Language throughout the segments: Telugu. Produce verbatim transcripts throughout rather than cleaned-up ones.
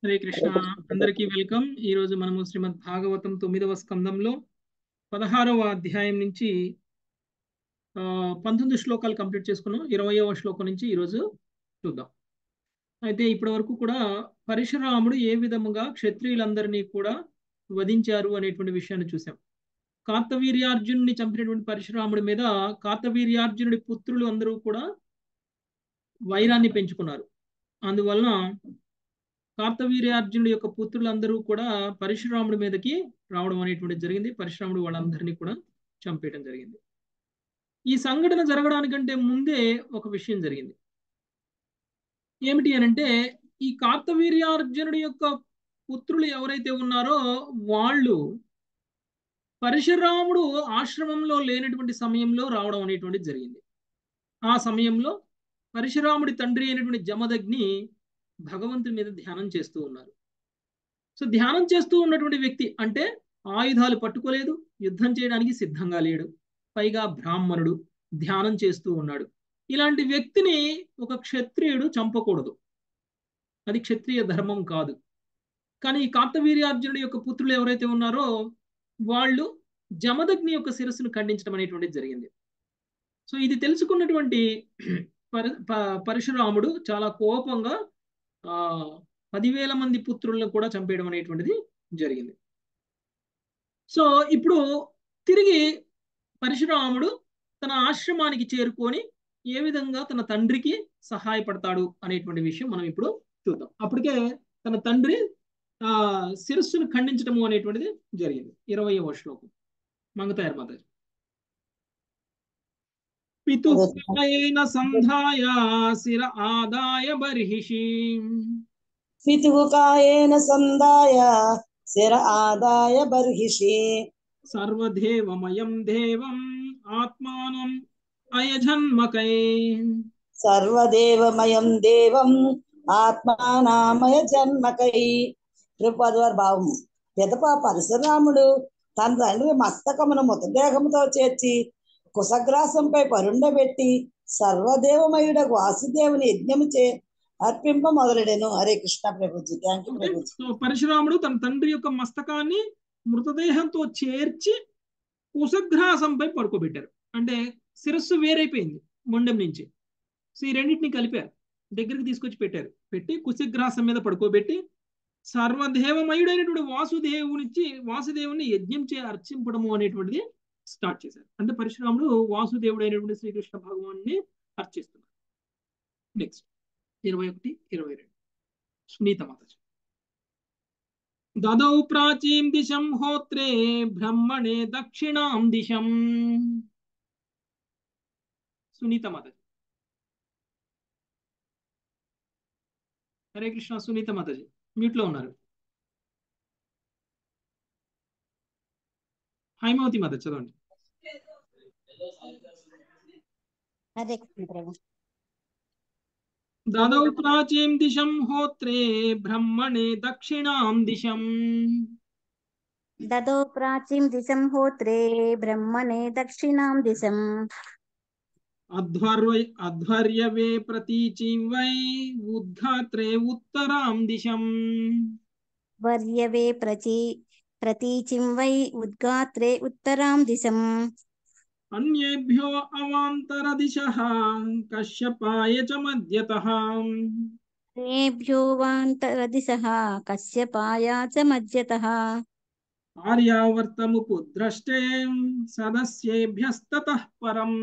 హరే కృష్ణ. అందరికీ వెల్కమ్. ఈ రోజు మనము శ్రీమద్ భాగవతం తొమ్మిదవ స్కందంలో పదహారవ అధ్యాయం నుంచి ఆ పంతొమ్మిది శ్లోకాలు కంప్లీట్ చేసుకున్నాం. ఇరవయవ శ్లోకం నుంచి ఈరోజు చూద్దాం. అయితే ఇప్పటి వరకు కూడా పరశురాముడు ఏ విధముగా క్షత్రియులందరినీ కూడా వధించారు అనేటువంటి విషయాన్ని చూసాం. కార్తవీర్యార్జునుడిని చంపినటువంటి పరశురాముడి మీద కార్తవీర్యార్జునుడి పుత్రులు అందరూ కూడా వైరాన్ని పెంచుకున్నారు. అందువలన కార్తవీర్యార్జునుడి యొక్క పుత్రులందరూ కూడా పరశురాముడి మీదకి రావడం అనేటువంటిది జరిగింది. పరశురాముడు వాళ్ళందరినీ కూడా చంపేయడం జరిగింది. ఈ సంఘటన జరగడానికంటే ముందే ఒక విషయం జరిగింది. ఏమిటి అనంటే, ఈ కార్తవీర్యార్జునుడి యొక్క పుత్రులు ఎవరైతే ఉన్నారో వాళ్ళు పరశురాముడు ఆశ్రమంలో లేనటువంటి సమయంలో రావడం అనేటువంటిది జరిగింది. ఆ సమయంలో పరశురాముడి తండ్రి అయినటువంటి జమదగ్ని భగవంతుడి మీద ధ్యానం చేస్తూ ఉన్నారు. సో ధ్యానం చేస్తూ ఉన్నటువంటి వ్యక్తి అంటే ఆయుధాలు పట్టుకోలేదు, యుద్ధం చేయడానికి సిద్ధంగా లేడు, పైగా బ్రాహ్మణుడు, ధ్యానం చేస్తూ ఉన్నాడు. ఇలాంటి వ్యక్తిని ఒక క్షత్రియుడు చంపకూడదు, అది క్షత్రియ ధర్మం కాదు. కానీ ఈ కార్తవీర్యార్జునుడి యొక్క పుత్రులు ఎవరైతే ఉన్నారో వాళ్ళు జమదగ్ని యొక్క శిరస్సును ఖండించడం అనేటువంటిది జరిగింది. సో ఇది తెలుసుకున్నటువంటి పర పరశురాముడు చాలా కోపంగా ఆ పదివేల మంది పుత్రులను కూడా చంపేయడం అనేటువంటిది జరిగింది. సో ఇప్పుడు తిరిగి పరశురాముడు తన ఆశ్రమానికి చేరుకొని ఏ విధంగా తన తండ్రికి సహాయపడతాడు అనేటువంటి విషయం మనం ఇప్పుడు చూద్దాం. అప్పటికే తన తండ్రి ఆ శిరస్సును ఖండించడము అనేటువంటిది జరిగింది. ఇరవయవ శ్లోకం. మంగతాయర్ మాతాజీ. పితుఃకాయేన సంధాయ శిర ఆదాయ బర్హిషి. పితుఃకాయేన సంధాయ శిర ఆదాయ బర్హిషి. సర్వదేవమయం దేవం ఆత్మానం అయజన్మకై. సర్వదేవమయం దేవం ఆత్మానామయ జన్మకై. త్రిపదవారి భావము. పిదప పరశురాముడు తన తండ్రి మస్తకమును మృతదేహముతో చేర్చి కుశగ్రాసంపై పరుండబెట్టి సర్వదేవమయుడ వాసుదేవుని యజ్ఞము చే అర్పింప మొదలెడెను. హరే కృష్ణ ప్రభుజీ. Thank you Prabhuji. సో పరశురాముడు తన తండ్రి యొక్క మస్తకాన్ని మృతదేహంతో చేర్చి కుశగ్రాసంపై పడుకోబెట్టారు. అంటే శిరస్సు వేరైపోయింది మొండెం నుంచి. సో ఈ రెండింటిని కలిపారు, దగ్గరికి తీసుకొచ్చి పెట్టారు. పెట్టి కుశగ్రాసం మీద పడుకోబెట్టి సర్వదేవమయుడైనటువంటి వాసుదేవునిచ్చి వాసుదేవుని యజ్ఞం చే అర్చింపడము అనేటువంటిది స్టార్ట్ చేశారు. అంటే పరశురాముడు వాసుదేవుడైనటువంటి శ్రీకృష్ణ భగవాన్ని అర్చిస్తున్నారు. నెక్స్ట్ ఇరవై ఒకటి ఇరవై రెండు సునీత మాతాజీ. దదౌ ప్రాచీం దిశం హోత్రే బ్రహ్మణే దక్షిణాం దిశం. సునీత మాతాజీ. హరే కృష్ణ. సునీత మాతాజీ మ్యూట్ లో ఉన్నారు. హైమవతి మాత చదవండి. హరే కృష్ణ ప్రభు. దదౌ ప్రాచీం దిశం హోత్రే బ్రహ్మణే దక్షిణాం దిశం. దదో ప్రాచీం దిశం హోత్రే బ్రహ్మణే దక్షిణాం దిశం. అధ్వర్య అధ్వర్యవే ప్రతీచిం వై ఉద్ఘాత్రే ఉత్తరాం దిశం. వర్యవే ప్రచి ప్రతీచిం వై ఉద్గాత్రే ఉత్తరాం దిశం. అన్యేభ్యో అవాంతర దిశః కశ్యపాయ చ మధ్యతః. అన్యేభ్యో వాంతర దిశః కశ్యపాయ చ మధ్యతః. ఆర్యావర్తముపుద్రష్టే సదస్యేభ్యస్తతః పరం.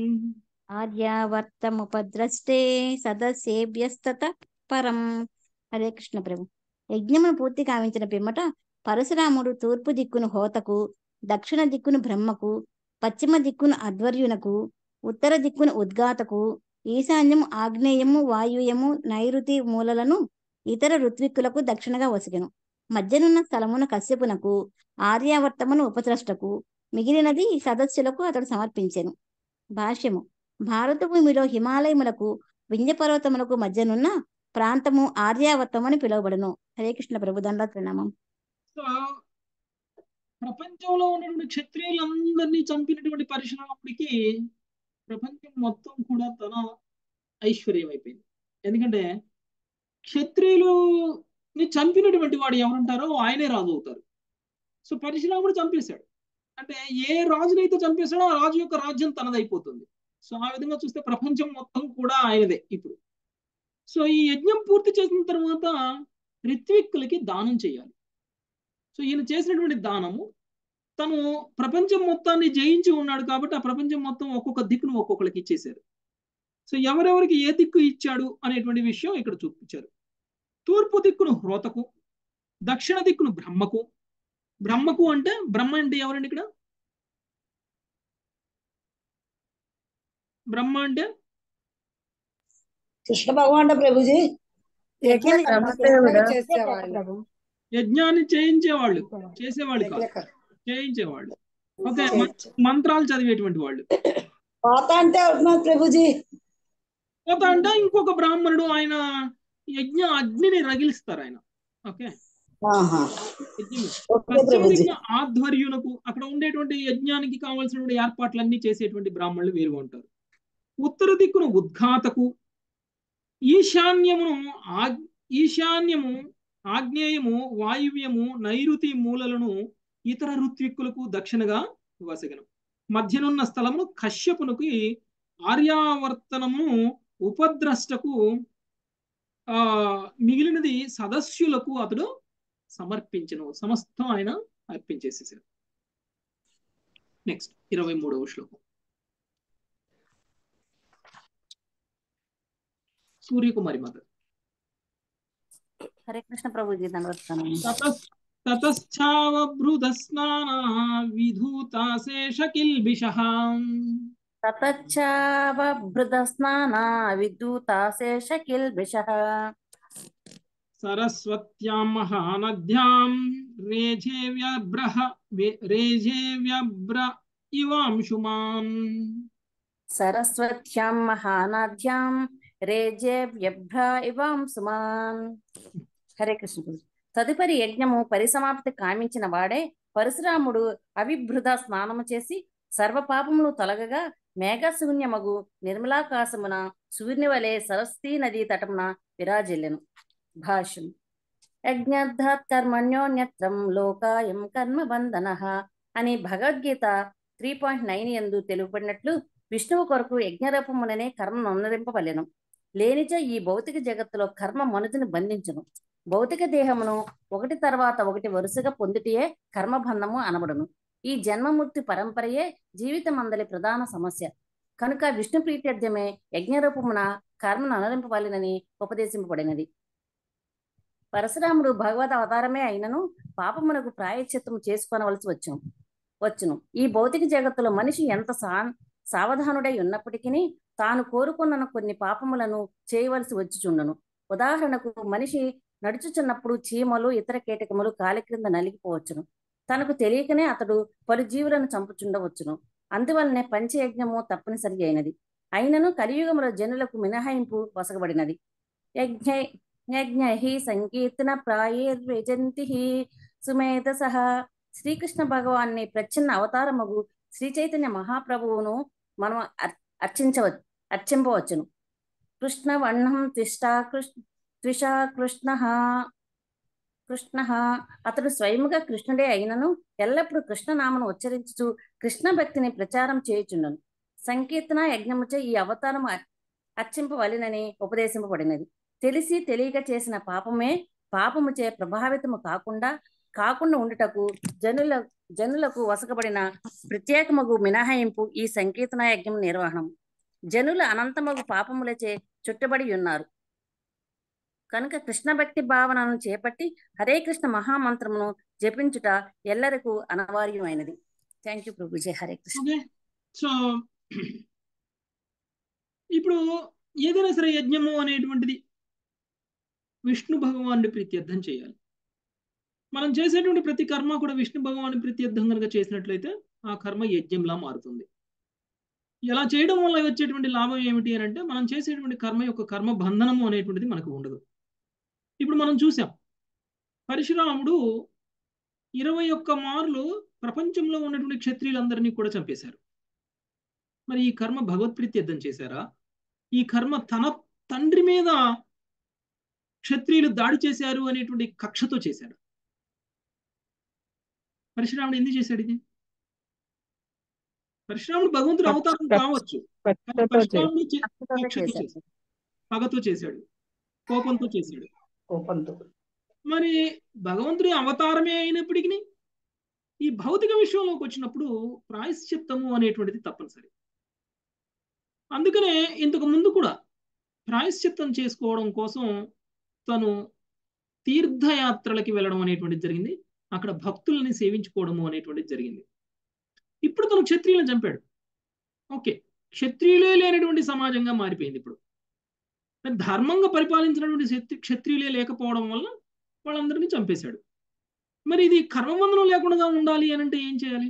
ఆర్యావర్తముపద్రష్టే సదస్యేభ్యస్తతః పరం. హరే కృష్ణ ప్రభు. యజ్ఞమును పూర్తి కావించిన పిమ్మట పరశురాముడు తూర్పు దిక్కును హోతకు, దక్షిణ దిక్కును బ్రహ్మకు, పశ్చిమ దిక్కును అధ్వర్యునకు, ఉత్తర దిక్కును ఉద్గాతకు, ఈశాన్యము ఆగ్నేయము వాయుయము నైరుతి మూలలను ఇతర ఋత్విక్కులకు దక్షిణగా వసిగెను. మధ్యనున్న స్థలమున కశ్యపునకు, ఆర్యావర్తమును ఉపద్రష్టకు, మిగిలినది సదస్సులకు అతడు సమర్పించెను. భాష్యము. భారత భూమిలో హిమాలయములకు వింధ్యపర్వతములకు మధ్యనున్న ప్రాంతము ఆర్యావర్తం అని పిలువబడును. హరే కృష్ణ ప్రభు. దండాత్ ప్రణామం. సో ప్రపంచంలో ఉన్నటువంటి క్షత్రియులందరినీ చంపినటువంటి పరశురాముడికి ప్రపంచం మొత్తం కూడా తన ఐశ్వర్యం అయిపోయింది. ఎందుకంటే క్షత్రియులు ని చంపినటువంటి వాడు ఎవరుంటారో ఆయనే రాజు అవుతారు. సో పరశురాముడు చంపేశాడు అంటే ఏ రాజునైతే చంపేశాడో ఆ రాజు యొక్క రాజ్యం తనదైపోతుంది. సో ఆ విధంగా చూస్తే ప్రపంచం మొత్తం కూడా ఆయనదే ఇప్పుడు. సో ఈ యజ్ఞం పూర్తి చేసిన తర్వాత ఋత్విక్కులకి దానం చేయాలి. సో ఈయన చేసినటువంటి దానము తను ప్రపంచం మొత్తాన్ని జయించి ఉన్నాడు కాబట్టి ఆ ప్రపంచం మొత్తం ఒక్కొక్క దిక్కును ఒక్కొక్కరికి ఇచ్చేశారు. సో ఎవరెవరికి ఏ దిక్కు ఇచ్చాడు అనేటువంటి విషయం ఇక్కడ చూపించారు. తూర్పు దిక్కును హ్రోతకు, దక్షిణ దిక్కును బ్రహ్మకు. బ్రహ్మకు అంటే బ్రహ్మ అంటే ఎవరండి ఇక్కడ? బ్రహ్మ అంటే కృష్ణ భగవాన్ ప్రభుజీ యజ్ఞాన్ని చేయించేవాళ్ళు, చేసేవాళ్ళు కాదు, చేయించేవాళ్ళు. ఓకే, మంత్రాలు చదివేటువంటి వాళ్ళు. కోత అంటే అవుతున్నారు ప్రభుజీ. కోత అంటే ఇంకొక బ్రాహ్మణుడు ఆయన యజ్ఞ అగ్నిని రగిలిస్తారు ఆయన. ఓకే, ఆధ్వర్యునకు అక్కడ ఉండేటువంటి యజ్ఞానికి కావాల్సినటువంటి ఏర్పాట్లన్నీ చేసేటువంటి బ్రాహ్మణులు వేరుగా ఉంటారు. ఉత్తర దిక్కును ఉద్ఘాతకు, ఈశాన్యమును ఈశాన్యము ఆగ్నేయము వాయువ్యము నైరుతి మూలలను ఇతర ఋత్విక్కులకు దక్షిణగా వసగను. మధ్యనున్న స్థలమును కశ్యపునికి, ఆర్యావర్తనము ఉపద్రష్టకు, ఆ మిగిలినది సదస్యులకు అతడు సమర్పించను. సమస్తం ఆయన అర్పించేసేసారు. నెక్స్ట్ ఇరవై మూడవ శ్లోకం. సూర్యకుమారి మాత. హరే కృష్ణ ప్రభుజీ. తతశ్చావభృదస్నానః విధూతాశేషకిల్బిషః. తతశ్చావభృదస్నానా విధూతాశేషకిల్బిషః. సరస్వత్యాం మహానద్యాం రేజే వ్యబ్రహ రేజే వ్యబ్ర ఇవాంశుమాన్. సరస్వత్యాం మహానద్యాం రేజే వ్యభ్ర ఇవాంశుమాన్. హరే కృష్ణ. తదుపరి యజ్ఞము పరిసమాప్తి కామించిన వాడే పరశురాముడు అవిభృత స్నానము చేసి సర్వపాపములు తొలగగా మేఘశూన్యమగు నిర్మలాకాశమున సూర్యుని వలె సరస్వతీ నదీ తటమున విరాజిల్లెను. భాష్యం. యజ్ఞార్థాత్ కర్మణ్యోన్యత్రం లోకాయం కర్మ బంధనః అని భగవద్గీత త్రీ పాయింట్ నైన్ యందు తెలుపబడినట్లు విష్ణువు కొరకు యజ్ఞరూపముననే కర్మ అనుసరింపవలెను. లేనిచో ఈ భౌతిక జగత్తులో కర్మ మనుషుని బంధించును. భౌతిక దేహమును ఒకటి తర్వాత ఒకటి వరుసగా పొందుటియే కర్మబంధము అనబడును. ఈ జన్మమృత్యు పరంపరయే జీవితమందలి ప్రధాన సమస్య. కనుక విష్ణు ప్రీత్యర్థమే యజ్ఞరూపమున కర్మను అనుసరింపవలెనని ఉపదేశింపబడినది. పరశురాముడు భగవద్ అవతారమే అయినను పాపమునకు ప్రాయశ్చిత్తము చేసుకొనవలసి వచ్చును వచ్చును ఈ భౌతిక జగత్తులో మనిషి ఎంత సా సావధానుడై ఉన్నప్పటికీ తాను కోరుకున్న కొన్ని పాపములను చేయవలసి వచ్చిచుండును. ఉదాహరణకు మనిషి నడుచుచున్నప్పుడు చీమలు ఇతర కీటకములు కాలి క్రింద నలిగిపోవచ్చును. తనకు తెలియకనే అతడు పలు జీవులను చంపుచుండవచ్చును. అందువలనే పంచయజ్ఞము తప్పనిసరి అయినది. అయినను కలియుగములో జనులకు మినహాయింపు వసగబడినది. యజ్ఞ యజ్ఞహి సంకీర్తన ప్రాయేర్వేజంతి సుమేధసః. శ్రీకృష్ణ భగవాన్ని ప్రచ్ఛన్న అవతారమగు శ్రీ చైతన్య మహాప్రభువును మనం అర్చించవ అర్చింపవచ్చును. కృష్ణ వర్ణం త్విష్టా కృష్ణ త్విషా కృష్ణ కృష్ణ అతడు స్వయముగా కృష్ణుడే అయినను ఎల్లప్పుడూ కృష్ణనామను ఉచ్చరించుచు కృష్ణ భక్తిని ప్రచారం చేయుచుండను. సంకీర్తన యజ్ఞముచే ఈ అవతారము అర్చింపవలెనని ఉపదేశింపబడినది. తెలిసి తెలియక చేసిన పాపమే పాపముచే ప్రభావితము కాకుండా కాకుండా ఉండుటకు జనుల జనులకు వసకబడిన ప్రత్యేకమగు మినహాయింపు ఈ సంకీర్తన యజ్ఞం నిర్వహణం. జనులు అనంతమగు పాపములచే చుట్టబడి ఉన్నారు కనుక కృష్ణ భక్తి భావనను చేపట్టి హరే కృష్ణ మహామంత్రమును జపించుట ఎల్లరకు అనివార్యమైనది. థ్యాంక్ యూ ప్రభుజీ. హరే కృష్ణ. సో ఇప్పుడు ఏదైనా సరే యజ్ఞము అనేటువంటిది విష్ణు భగవాన్ని ప్రీత్యర్థం చేయాలి. మనం చేసేటువంటి ప్రతి కర్మ కూడా విష్ణు భగవాన్ని ప్రీత్యర్థం కనుక చేసినట్లయితే ఆ కర్మ యజ్ఞంలా మారుతుంది. ఇలా చేయడం వల్ల వచ్చేటువంటి లాభం ఏమిటి అని అంటే మనం చేసేటువంటి కర్మ యొక్క కర్మ బంధనము అనేటువంటిది మనకు ఉండదు. ఇప్పుడు మనం చూసాం పరశురాముడు ఇరవై ఒక్క మార్లు ప్రపంచంలో ఉన్నటువంటి క్షత్రియులందరినీ కూడా చంపేశారు. మరి ఈ కర్మ భగవత్ ప్రీత్యర్థం చేశారా? ఈ కర్మ తన తండ్రి మీద క్షత్రియులు దాడి చేశారు అనేటువంటి కక్షతో చేశాడు. పరశురాముడు ఎందుకు చేశాడు ఇది? పరశురాముడు భగవంతుడు అవతారం కావచ్చు, కానీ పరశురాముడు కక్షతో చేశాడు, పగతో చేశాడు, కోపంతో చేశాడు. కోపంతో మరి భగవంతుడి అవతారమే అయినప్పటికీ ఈ భౌతిక విషయంలోకి వచ్చినప్పుడు ప్రాయశ్చిత్తము అనేటువంటిది తప్పనిసరి. అందుకనే ఇంతకు ముందు కూడా ప్రాయశ్చిత్తం చేసుకోవడం కోసం తను తీర్థయాత్రలకి వెళ్ళడం అనేటువంటిది జరిగింది, అక్కడ భక్తుల్ని సేవించుకోవడము అనేటువంటిది జరిగింది. ఇప్పుడు తను క్షత్రియులను చంపాడు. ఓకే, క్షత్రియులే లేనటువంటి సమాజంగా మారిపోయింది. ఇప్పుడు ధర్మంగా పరిపాలించినటువంటి క్షత్రియులే లేకపోవడం వల్ల వాళ్ళందరినీ చంపేశాడు. మరి ఇది కర్మబంధనం లేకుండా ఉండాలి అని అంటే ఏం చేయాలి?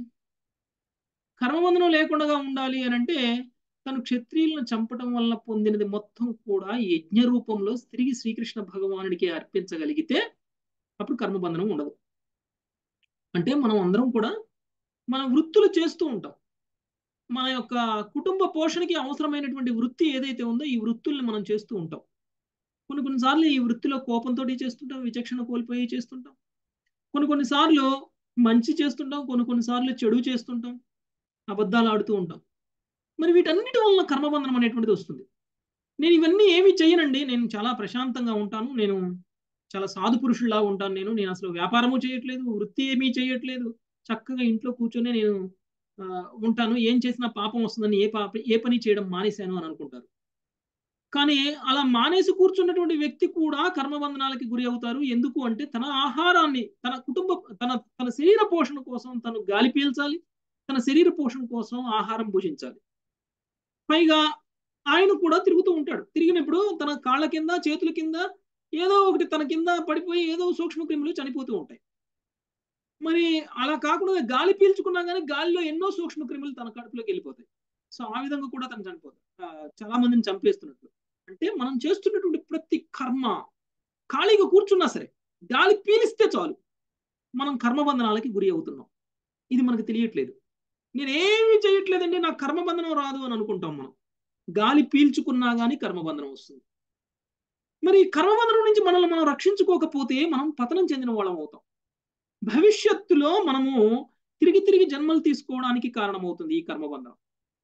కర్మబంధనం లేకుండా ఉండాలి అని అంటే తను క్షత్రియులను చంపడం వల్ల పొందినది మొత్తం కూడా యజ్ఞ రూపంలో తిరిగి శ్రీకృష్ణ భగవానుడికి అర్పించగలిగితే అప్పుడు కర్మబంధనం ఉండదు. అంటే మనం అందరం కూడా మన వృత్తులు చేస్తూ ఉంటాం. మన యొక్క కుటుంబ పోషణకి అవసరమైనటువంటి వృత్తి ఏదైతే ఉందో ఈ వృత్తుల్ని మనం చేస్తూ ఉంటాం. కొన్ని కొన్నిసార్లు ఈ వృత్తిలో కోపంతో చేస్తుంటాం, విచక్షణ కోల్పోయి చేస్తుంటాం. కొన్ని కొన్నిసార్లు మంచి చేస్తుంటాం, కొన్ని కొన్నిసార్లు చెడు చేస్తుంటాం, అబద్ధాలు ఆడుతూ ఉంటాం. మరి వీటన్నిటి వలన కర్మబంధనం అనేటువంటిది వస్తుంది. నేను ఇవన్నీ ఏమి చేయనండి, నేను చాలా ప్రశాంతంగా ఉంటాను, నేను చాలా సాధు పురుషుల్లా ఉంటాను, నేను నేను అసలు వ్యాపారము చేయట్లేదు, వృత్తి ఏమీ చేయట్లేదు, చక్కగా ఇంట్లో కూర్చొని నేను ఉంటాను, ఏం చేసినా పాపం వస్తుందని ఏ పాప ఏ పని చేయడం మానేశాను అని అనుకుంటారు. కానీ అలా మానేసి కూర్చున్నటువంటి వ్యక్తి కూడా కర్మబంధనాలకి గురి అవుతారు. ఎందుకు అంటే తన ఆహారాన్ని తన కుటుంబ తన తన శరీర పోషణ కోసం తను గాలి పీల్చాలి, తన శరీర పోషణ కోసం ఆహారం భుజించాలి. పైగా ఆయన కూడా తిరుగుతూ ఉంటాడు. తిరిగినప్పుడు తన కాళ్ళ కింద చేతుల కింద ఏదో ఒకటి తన కింద పడిపోయి ఏదో సూక్ష్మక్రిములు చనిపోతూ ఉంటాయి. మరి అలా కాకుండా గాలి పీల్చుకున్నా కానీ గాలిలో ఎన్నో సూక్ష్మక్రిములు తన కడుపులోకి వెళ్ళిపోతాయి. సో ఆ విధంగా కూడా తను చనిపోతాడు, చాలా మందిని చంపేస్తున్నట్లు. అంటే మనం చేస్తున్నటువంటి ప్రతి కర్మ ఖాళీగా కూర్చున్నా సరే గాలి పీలిస్తే చాలు మనం కర్మబంధనాలకి గురి అవుతున్నాం. ఇది మనకు తెలియట్లేదు. నేనేమి చేయట్లేదండి, నాకు కర్మబంధనం రాదు అని అనుకుంటాం. మనం గాలి పీల్చుకున్నా కానీ కర్మబంధనం వస్తుంది. మరి కర్మబంధనం నుంచి మనల్ని మనం రక్షించుకోకపోతే మనం పతనం చెందిన వాళ్ళం అవుతాం. భవిష్యత్తులో మనము తిరిగి తిరిగి జన్మలు తీసుకోవడానికి కారణమవుతుంది ఈ కర్మబంధనం.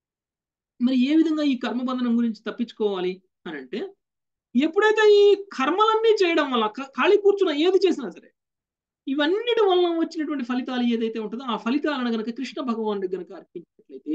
మరి ఏ విధంగా ఈ కర్మబంధనం గురించి తప్పించుకోవాలి అని అంటే, ఎప్పుడైతే ఈ కర్మలన్నీ చేయడం వల్ల ఖాళీ కూర్చున్న ఏది చేసినా సరే ఇవన్నిటి వలన వచ్చినటువంటి ఫలితాలు ఏదైతే ఉంటుందో ఆ ఫలితాలను గనక కృష్ణ భగవానుడికి గనక అర్పించినట్లయితే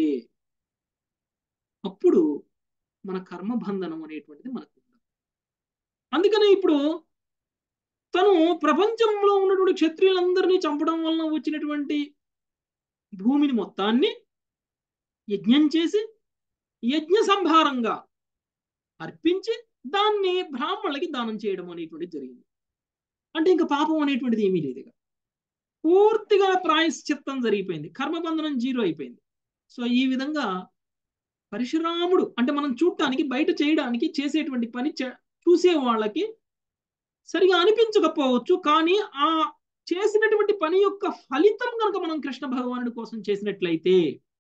అప్పుడు మన కర్మబంధనం అనేటువంటిది మనకు ఉండదు. అందుకనే ఇప్పుడు తను ప్రపంచంలో ఉన్నటువంటి క్షత్రియులందరినీ చంపడం వలన వచ్చినటువంటి భూమిని మొత్తాన్ని యజ్ఞం చేసి యజ్ఞ సంభారంగా అర్పించి దాన్ని బ్రాహ్మణులకి దానం చేయడం అనేటువంటిది జరిగింది. అంటే ఇంకా పాపం అనేటువంటిది ఏమీ లేదు, ఇక పూర్తిగా ప్రాయశ్చిత్తం జరిగిపోయింది, కర్మబంధనం జీరో అయిపోయింది. సో ఈ విధంగా పరశురాముడు అంటే మనం చూడటానికి బయట చేయడానికి చేసేటువంటి పని చూసే వాళ్ళకి సరిగా అనిపించకపోవచ్చు, కానీ ఆ చేసినటువంటి పని యొక్క ఫలితం కనుక మనం కృష్ణ భగవానుడి కోసం చేసినట్లయితే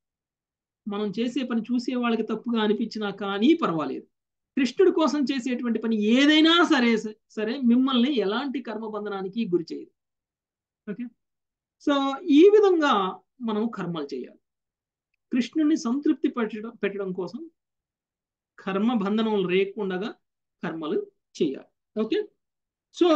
మనం చేసే పని చూసే వాళ్ళకి తప్పుగా అనిపించినా కానీ పర్వాలేదు. కృష్ణుడి కోసం చేసేటువంటి పని ఏదైనా సరే సరే మిమ్మల్ని ఎలాంటి కర్మబంధనానికి గురి చేయదు. ఓకే, సో ఈ విధంగా మనం కర్మలు చేయాలి. కృష్ణుడిని సంతృప్తి పెట్టడం పెట్టడం కోసం కర్మబంధనం లేకుండా కర్మలు చేయాలి. ఓకే, సో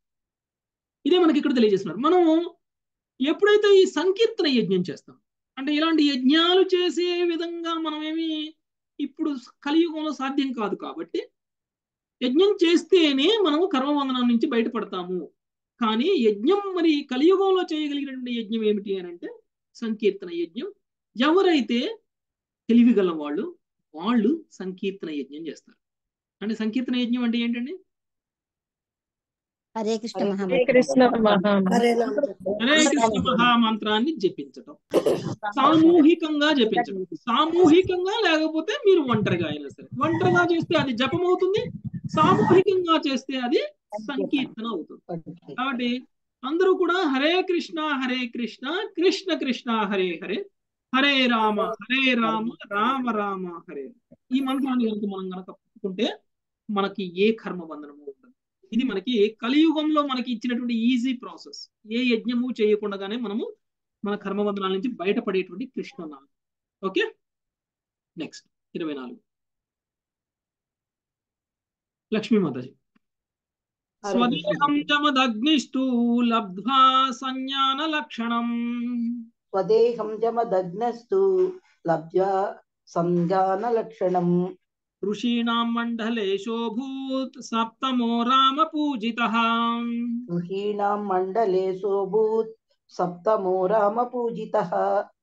ఇదే మనకి ఇక్కడ తెలియజేస్తున్నారు. మనం ఎప్పుడైతే ఈ సంకీర్తన యజ్ఞం చేస్తాం అంటే ఇలాంటి యజ్ఞాలు చేసే విధంగా మనమేమి ఇప్పుడు కలియుగంలో సాధ్యం కాదు, కాబట్టి యజ్ఞం చేస్తేనే మనము కర్మబంధనం నుంచి బయటపడతాము. కానీ యజ్ఞం మరి కలియుగంలో చేయగలిగినటువంటి యజ్ఞం ఏమిటి అని అంటే సంకీర్తన యజ్ఞం. ఎవరైతే తెలివి గల వాళ్ళు వాళ్ళు సంకీర్తన యజ్ఞం చేస్తారు. అంటే సంకీర్తన యజ్ఞం అంటే ఏంటండి? హరే కృష్ణ హరే కృష్ణ హరే కృష్ణ మహామంత్రాన్ని జపించటం, సామూహికంగా జపించడం. సామూహికంగా లేకపోతే మీరు ఒంటరిగా అయినా సరే, ఒంటరిగా చేస్తే అది జపం అవుతుంది, సామూహికంగా చేస్తే అది సంకీర్తన అవుతుంది. కాబట్టి అందరూ కూడా హరే కృష్ణ హరే కృష్ణ కృష్ణ కృష్ణ హరే హరే హరే రామ హరే రామ రామ రామ హరే, ఈ మంత్రాన్ని కనుక మనం కనుక పట్టుకుంటే మనకి ఏ కర్మ బంధనము ఉండదు. ఇది మనకి కలియుగంలో మనకి ఇచ్చినటువంటి ఈజీ ప్రాసెస్. ఏ యజ్ఞము చేయకుండానే మనము మన కర్మబంధనాల నుంచి బయటపడేటువంటి కృష్ణనామం. ఓకే, నెక్స్ట్ ఇరవై నాలుగు లక్ష్మీమాతాజీ. హరే కృష్ణ స్వదేహం జమదగ్నిస్తు లబ్ధ్వా సంజ్ఞాన లక్షణం స్వదేహం జమదగ్నస్తు లబ్ధ్వా సంజాన లక్షణం ఋషీణాం మండలేశోభూత్ సప్తమో రామ పూజితః. ఋషీణాం మండలే సోభూత్ సప్తమో రామ పూజితః.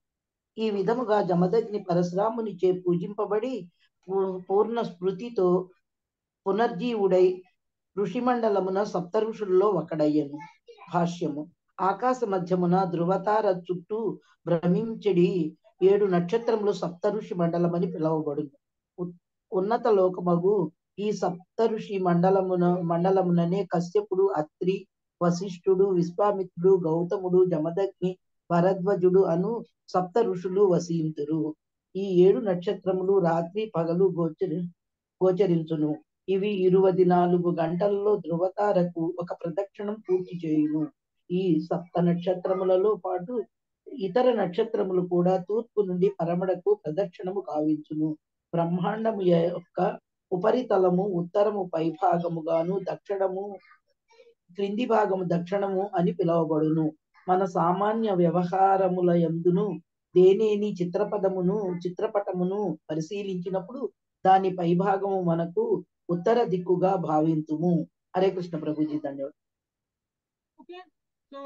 ఈ విధముగా జమదగ్ని పరశురామునిచే పూజింపబడి పూ- పూర్ణ స్మృతితో పునర్జీవుడై ఋషిమండలమున సప్త ఋషుల్లో ఒకడయ్యను. భాష్యము. ఆకాశ మధ్యమున ధృవతార చుట్టూ భ్రమించడి ఏడు నక్షత్రములు సప్త ఋషి మండలమని పిలువబడును. ఉ- ఉన్నత లోకమగు ఈ సప్త ఋషి మండలమున మండలముననే కశ్యపుడు, అత్రి, వశిష్ఠుడు, విశ్వామిత్రుడు, గౌతముడు, జమదగ్ని, భరద్వజుడు అను సప్త ఋషులు వసింతురు. ఈ ఏడు నక్షత్రములు రాత్రి పగలు గోచరి గోచరించును. ఇవి ఇరువది నాలుగు గంటల్లో ధృవతారకు ఒక ప్రదక్షిణం పూర్తి చేయును. ఈ సప్త నక్షత్రములలో పాటు ఇతర నక్షత్రములు కూడా తూర్పు నుండి పరమడకు ప్రదక్షిణము గావించును. బ్రహ్మాండము యొక్క ఉపరితలము ఉత్తరము పైభాగముగాను, దక్షిణము క్రింది భాగము దక్షిణము అని పిలువబడును. మన సామాన్య వ్యవహారముల యందును దేనేని చిత్రపటమును చిత్రపటమును పరిశీలించినప్పుడు దాని పైభాగము మనకు ఉత్తర దిక్కుగా భావింతుము. హరే కృష్ణ ప్రభుజీ, ధన్యవాదాలు. ఓకే, సో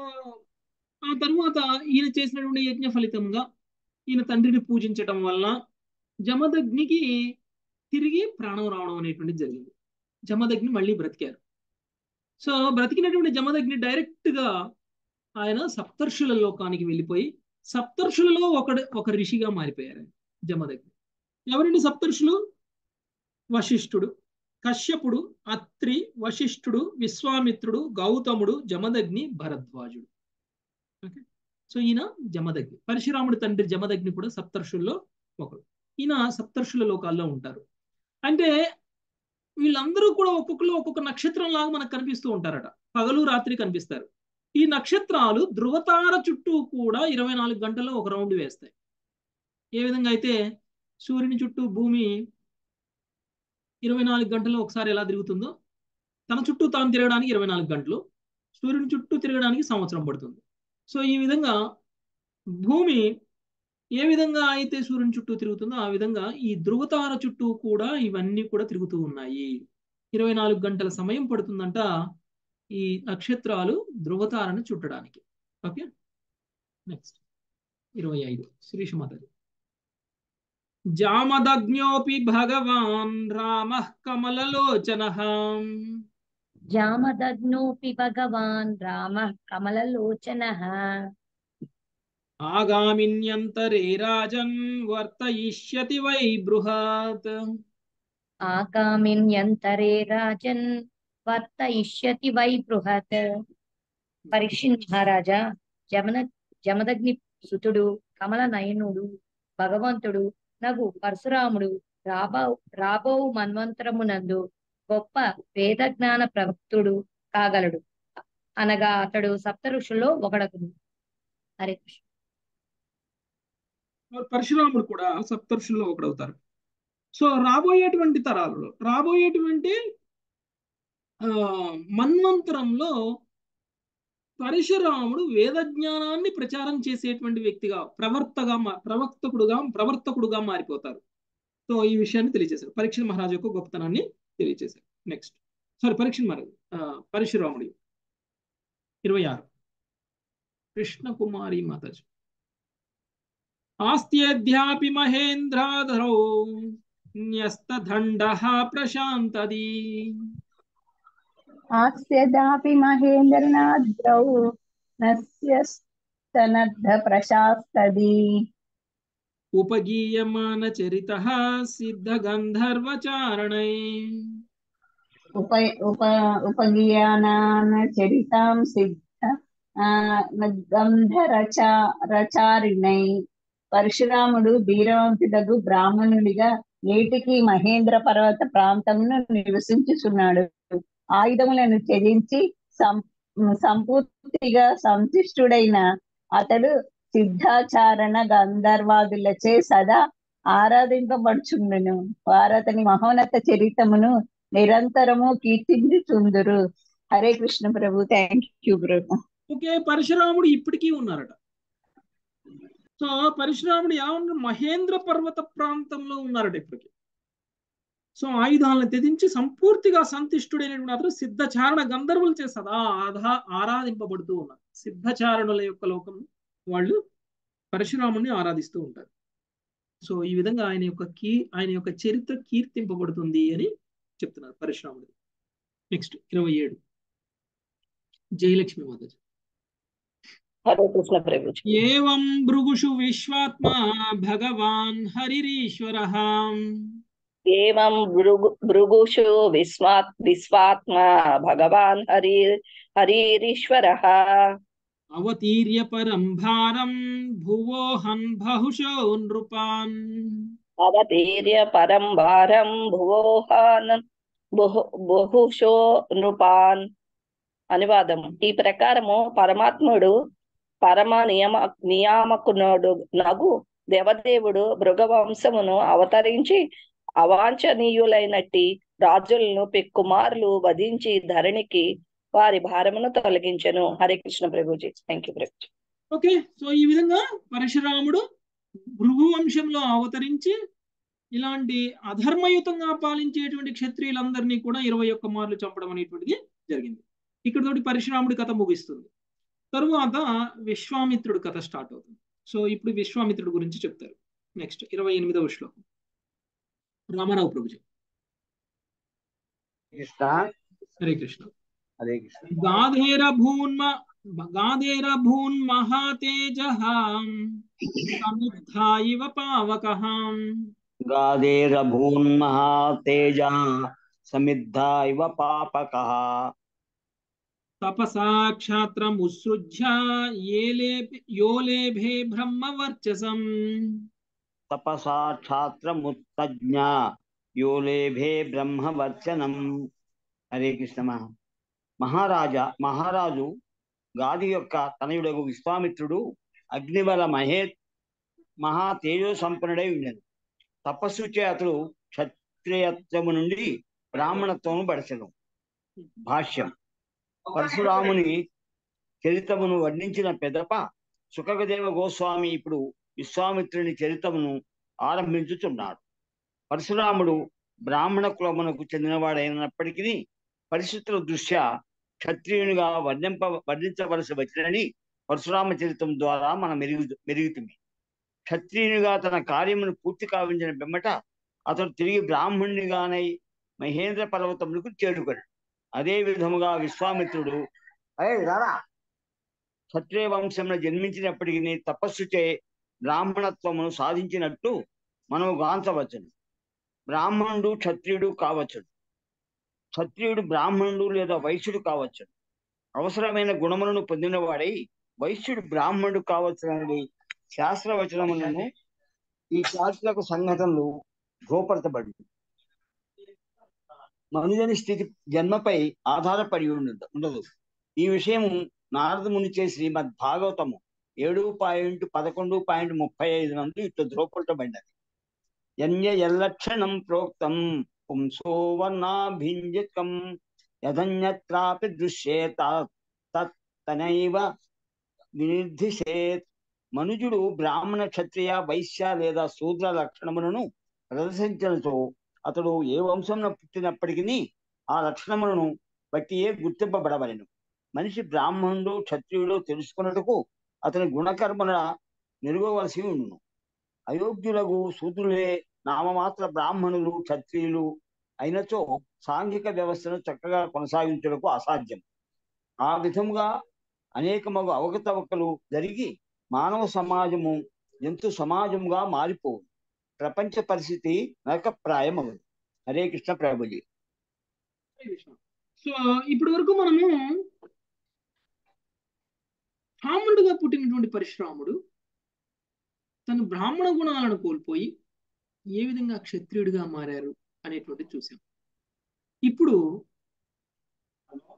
ఆ తరువాత ఈయన చేసినటువంటి యజ్ఞ ఫలితంగా ఈయన తండ్రిని పూజించటం వల్ల జమదగ్నికి తిరిగి ప్రాణం రావడం అనేటువంటిది జరిగింది. జమదగ్ని మళ్ళీ బ్రతికారు. సో బ్రతికినటువంటి జమదగ్ని డైరెక్ట్ గా ఆయన సప్తర్షుల లోకానికి వెళ్ళిపోయి సప్తర్షులలో ఒకడు ఒక ఋషిగా మారిపోయారు ఆయన జమదగ్ని. ఎవరండి సప్తర్షులు? వశిష్ఠుడు, కశ్యపుడు, అత్రి, వశిష్ఠుడు, విశ్వామిత్రుడు, గౌతముడు, జమదగ్ని, భరద్వాజుడు. ఓకే, సో ఈయన జమదగ్ని. పరశురాముడి తండ్రి జమదగ్ని కూడా సప్తర్షుల్లో ఒకడు. ఈయన సప్తర్షుల లోకాల్లో ఉంటారు. అంటే వీళ్ళందరూ కూడా ఒక్కొక్కరు ఒక్కొక్క నక్షత్రం లాగా మనకు కనిపిస్తూ ఉంటారట. పగలు రాత్రి కనిపిస్తారు. ఈ నక్షత్రాలు ధృవతార చుట్టూ కూడా ఇరవై నాలుగు గంటల్లో ఒక రౌండ్ వేస్తాయి. ఏ విధంగా అయితే సూర్యుని చుట్టూ భూమి ఇరవై నాలుగు గంటల్లో ఒకసారి ఎలా తిరుగుతుందో, తన చుట్టూ తాను తిరగడానికి ఇరవై నాలుగు గంటలు, సూర్యుని చుట్టూ తిరగడానికి సంవత్సరం పడుతుంది. సో ఈ విధంగా భూమి ఏ విధంగా అయితే సూర్యుని చుట్టూ తిరుగుతుందో ఆ విధంగా ఈ ధృవతార చుట్టూ కూడా ఇవన్నీ కూడా తిరుగుతూ ఉన్నాయి. ఇరవై నాలుగు గంటల సమయం పడుతుందంట ఈ నక్షత్రాలు ధృవతారను చుట్టడానికి. ఓకే, నెక్స్ట్ ఇరవై ఐదు శ్రీషమాతది. జామదగ్న్యోపి భగవాన్ రామః కమలలోచనః జామదగ్నోపి భగవాన్ రామః కమలలోచనః ఆగామిన్యంతరే రాజన్ వర్తయిష్యతి వై బృహత్. ఆగామిన్యంతరే రాజన్ వర్తయిష్యతి వై బృహత్. పరీక్షిత్ మహారాజా, జమన జమదగ్ని సుతుడు, కమల నయనుడు, భగవంతుడు నగు పరశురాముడు రాబో రాబో మన్వంతరమునందు గొప్ప వేద జ్ఞాన ప్రవక్తుడు కాగలడు అనగా అతడు సప్త ఋషుల్లో ఒకడగును. హరే కృష్ణ. పరశురాముడు కూడా సప్తర్షుల్లో ఒకడవుతారు. సో రాబోయేటువంటి తరాలలో రాబోయేటువంటి ఆ మన్వంతరంలో పరశురాముడు వేద జ్ఞానాన్ని ప్రచారం చేసేటువంటి వ్యక్తిగా ప్రవర్తగా ప్రవక్తకుడుగా ప్రవర్తకుడుగా మారిపోతారు. సో ఈ విషయాన్ని తెలియజేశారు. పరీక్షిత్ మహారాజు యొక్క గొప్పతనాన్ని తెలియజేశారు. నెక్స్ట్ సారీ పరీక్షిత్ మహారాజు పరశురాముడు ఇరవై ఆరు కృష్ణ కుమారి మాతాజీ. ఆస్త్యేధ్యాపి మహేంద్రాధరౌ న్యస్తదండః ప్రశాంతది. ఆస్యదాపి మహేంద్రనాద్రౌ నస్యస్తనద్ధ ప్రశాస్తది. ఉపగీయమాన చరితః సిద్ధ గంధర్వచారణై. ఉప ఉప ఉపగీయానాన చరితాం సిద్ధ గంధరచారిణై. పరశురాముడు ధీరవంతుడగు బ్రాహ్మణుడిగా నేటికి మహేంద్ర పర్వత ప్రాంతంలో నివసించుచున్నాడు. ఆయుధములను త్యజించి సం సంపూర్తిగా సంతుష్టుడైన అతడు సిద్ధాచారణ గంధర్వాదులచే సదా ఆరాధింపబడుచుండును. వారతని మహోన్నత చరితమును నిరంతరము కీర్తించుచుందురు. హరే కృష్ణ ప్రభు. థ్యాంక్ యూ ప్రభు. ఓకే, పరశురాముడు ఇప్పటికీ ఉన్నారట. సో పరశురాముడు ఎలా ఉన్నారు? మహేంద్ర పర్వత ప్రాంతంలో ఉన్నారట ఇప్పటికి. సో ఆయుధాలను త్యజించి సంపూర్తిగా సంతుష్టుడైనటువంటి అతడు సిద్ధచారణ గంధర్వులు చే సదా ఆధా ఆరాధింపబడుతూ ఉన్నారు. సిద్ధచారణుల యొక్క లోకం వాళ్ళు పరశురాముడిని ఆరాధిస్తూ ఉంటారు. సో ఈ విధంగా ఆయన యొక్క కీ ఆయన యొక్క చరిత్ర కీర్తింపబడుతుంది అని చెప్తున్నారు పరశురాముడి. నెక్స్ట్ ఇరవై ఏడు జయలక్ష్మి మాతాజీ. హరే కృష్ణ ప్రభుజీ. ఏవం భృగుషు విశ్వాత్మా భగవాన్ హరిరీశ్వరః ఏవం భృగు భృగుషు విస్మాత్ విశ్వాత్మా భగవాన్ హరి హరిరీశ్వరః అవతీర్య పరం భారం భువోహన్ బహుశో నృపాన్. అవతీర్య పరం భారం భువోహన్ బహు బహుశో నృపాన్. అనువాదం. ఈ ప్రకారము పరమాత్ముడు పరమ నియమ నియామకునుడు నగు దేవదేవుడు భృగవంశమును అవతరించి అవాంఛనీయులైనట్టి రాజులను పెక్కుమార్లు వధించి ధరణికి వారి భారమును తొలగించెను. హరే కృష్ణ ప్రభుజీ. థ్యాంక్ యూ ప్రభుజీ. ఓకే, సో ఈ విధంగా పరశురాముడు భృగు వంశంలో అవతరించి ఇలాంటి అధర్మయుతంగా పాలించేటువంటి క్షత్రియులందరినీ కూడా ఇరవై ఒక్క మార్లు చంపడం అనేటువంటిది జరిగింది. ఇక్కడతోటి పరశురాముడి కథ ముగిస్తుంది. తరువాత విశ్వామిత్రుడి కథ స్టార్ట్ అవుతుంది. సో ఇప్పుడు విశ్వామిత్రుడి గురించి చెప్తారు. నెక్స్ట్ ఇరవై ఎనిమిదవ శ్లోకం. రామారావు ప్రభుజీ. కృష్ణ. హరే కృష్ణ. హరే కృష్ణ. గాధేర భూన్మ గాధేర భూన్ మహాతేజః సమిద్ధా ఇవ పావకః. గాధేర భూన్మహాతేజ సమిద్ధా ఇవ పాపకః. తపసా క్షాత్రముత్సృజ్య యోలేభే బ్రహ్మవర్చసం. తపసా క్షాత్రముత్తజ్ఞ యోలేభే బ్రహ్మవర్చనం. హరే కృష్ణ. మహారాజా మహారాజు గాది యొక్క తనయుడగు విశ్వామిత్రుడు అగ్నివల మహే మహా తేజో సంపన్నుడై ఉండెను. తపస్సు చే అతడు క్షత్రియత్వము నుండి బ్రాహ్మణత్వము బడచెను. భాష్యం. పరశురాముని చరితమును వర్ణించిన పెదప సుఖదేవ గోస్వామి ఇప్పుడు విశ్వామిత్రుని చరితమును ఆరంభించుచున్నాడు. పరశురాముడు బ్రాహ్మణ కులమునకు చెందినవాడైనప్పటికీ పరిస్థితుల దృష్ట్యా క్షత్రియునిగా వర్ణింప వర్ణించవలసి వచ్చినని పరశురామ చరిత్రం ద్వారా మనం మెరుగు మెరుగుతుంది. క్షత్రియునిగా తన కార్యమును పూర్తి కావించిన పిమ్మట అతడు తిరిగి బ్రాహ్మణునిగానై మహేంద్ర పర్వతములకు చేరుకొన్నాడు. అదే విధముగా విశ్వామిత్రుడు అదే రారా క్షత్రియ వంశంలో జన్మించినప్పటికీ తపస్సు చే బ్రాహ్మణత్వమును సాధించినట్టు మనము గాంచవచ్చును. బ్రాహ్మణుడు క్షత్రియుడు కావచ్చును. క్షత్రియుడు బ్రాహ్మణుడు లేదా వైశ్యుడు కావచ్చు. అవసరమైన గుణములను పొందినవాడై వైశ్యుడు బ్రాహ్మణుడు కావచ్చునని శాస్త్రవచనములను ఈ శాస్త్రకు సంఘటనలు గోపరచబడింది. మనుజని స్థితి జన్మపై ఆధారపడి ఉండదు ఉండదు ఈ విషయము నారద మునిచే శ్రీమద్ భాగవతము ఏడు పాయింట్ పదకొండు పాయింట్ ముప్పై ఐదు నందు ఇట్లు ధ్రువపరచబడినది. యన్య యల్లక్షణం ప్రోక్తం పుంసో వర్ణాభింజకం యదన్యత్రాపి దృశ్యేత తనైవ వినిర్దిశేత్. మనుజుడు బ్రాహ్మణ క్షత్రియ వైశ్య లేదా శూద్ర లక్షణములను ప్రదర్శించడంతో అతడు ఏ వంశంలో పుట్టినప్పటికీ ఆ లక్షణములను బట్టియే గుర్తింపబడవలెను. మనిషి బ్రాహ్మణుడు క్షత్రియుడు తెలుసుకున్నట్టుకు అతని గుణకర్మల నిరుగవలసి ఉండును. అయోగ్యులకు శూద్రులే నామమాత్ర బ్రాహ్మణులు క్షత్రియులు అయినచో సాంఘిక వ్యవస్థను చక్కగా కొనసాగించడానికి అసాధ్యం. ఆ విధముగా అనేక మగు అవకతవకలు జరిగి మానవ సమాజము జంతు సమాజంగా మారిపోవు. ప్రపంచ పరిస్థితి నరకప్రాయమవుతుంది. హరే కృష్ణ ప్రభుజీ. సో ఇప్పటి వరకు మనము బ్రాహ్మణుడుగా పుట్టినటువంటి పరశురాముడు తన బ్రాహ్మణ గుణాలను కోల్పోయి ఏ విధంగా క్షత్రియుడిగా మారారు అనేటువంటిది చూసాం. ఇప్పుడు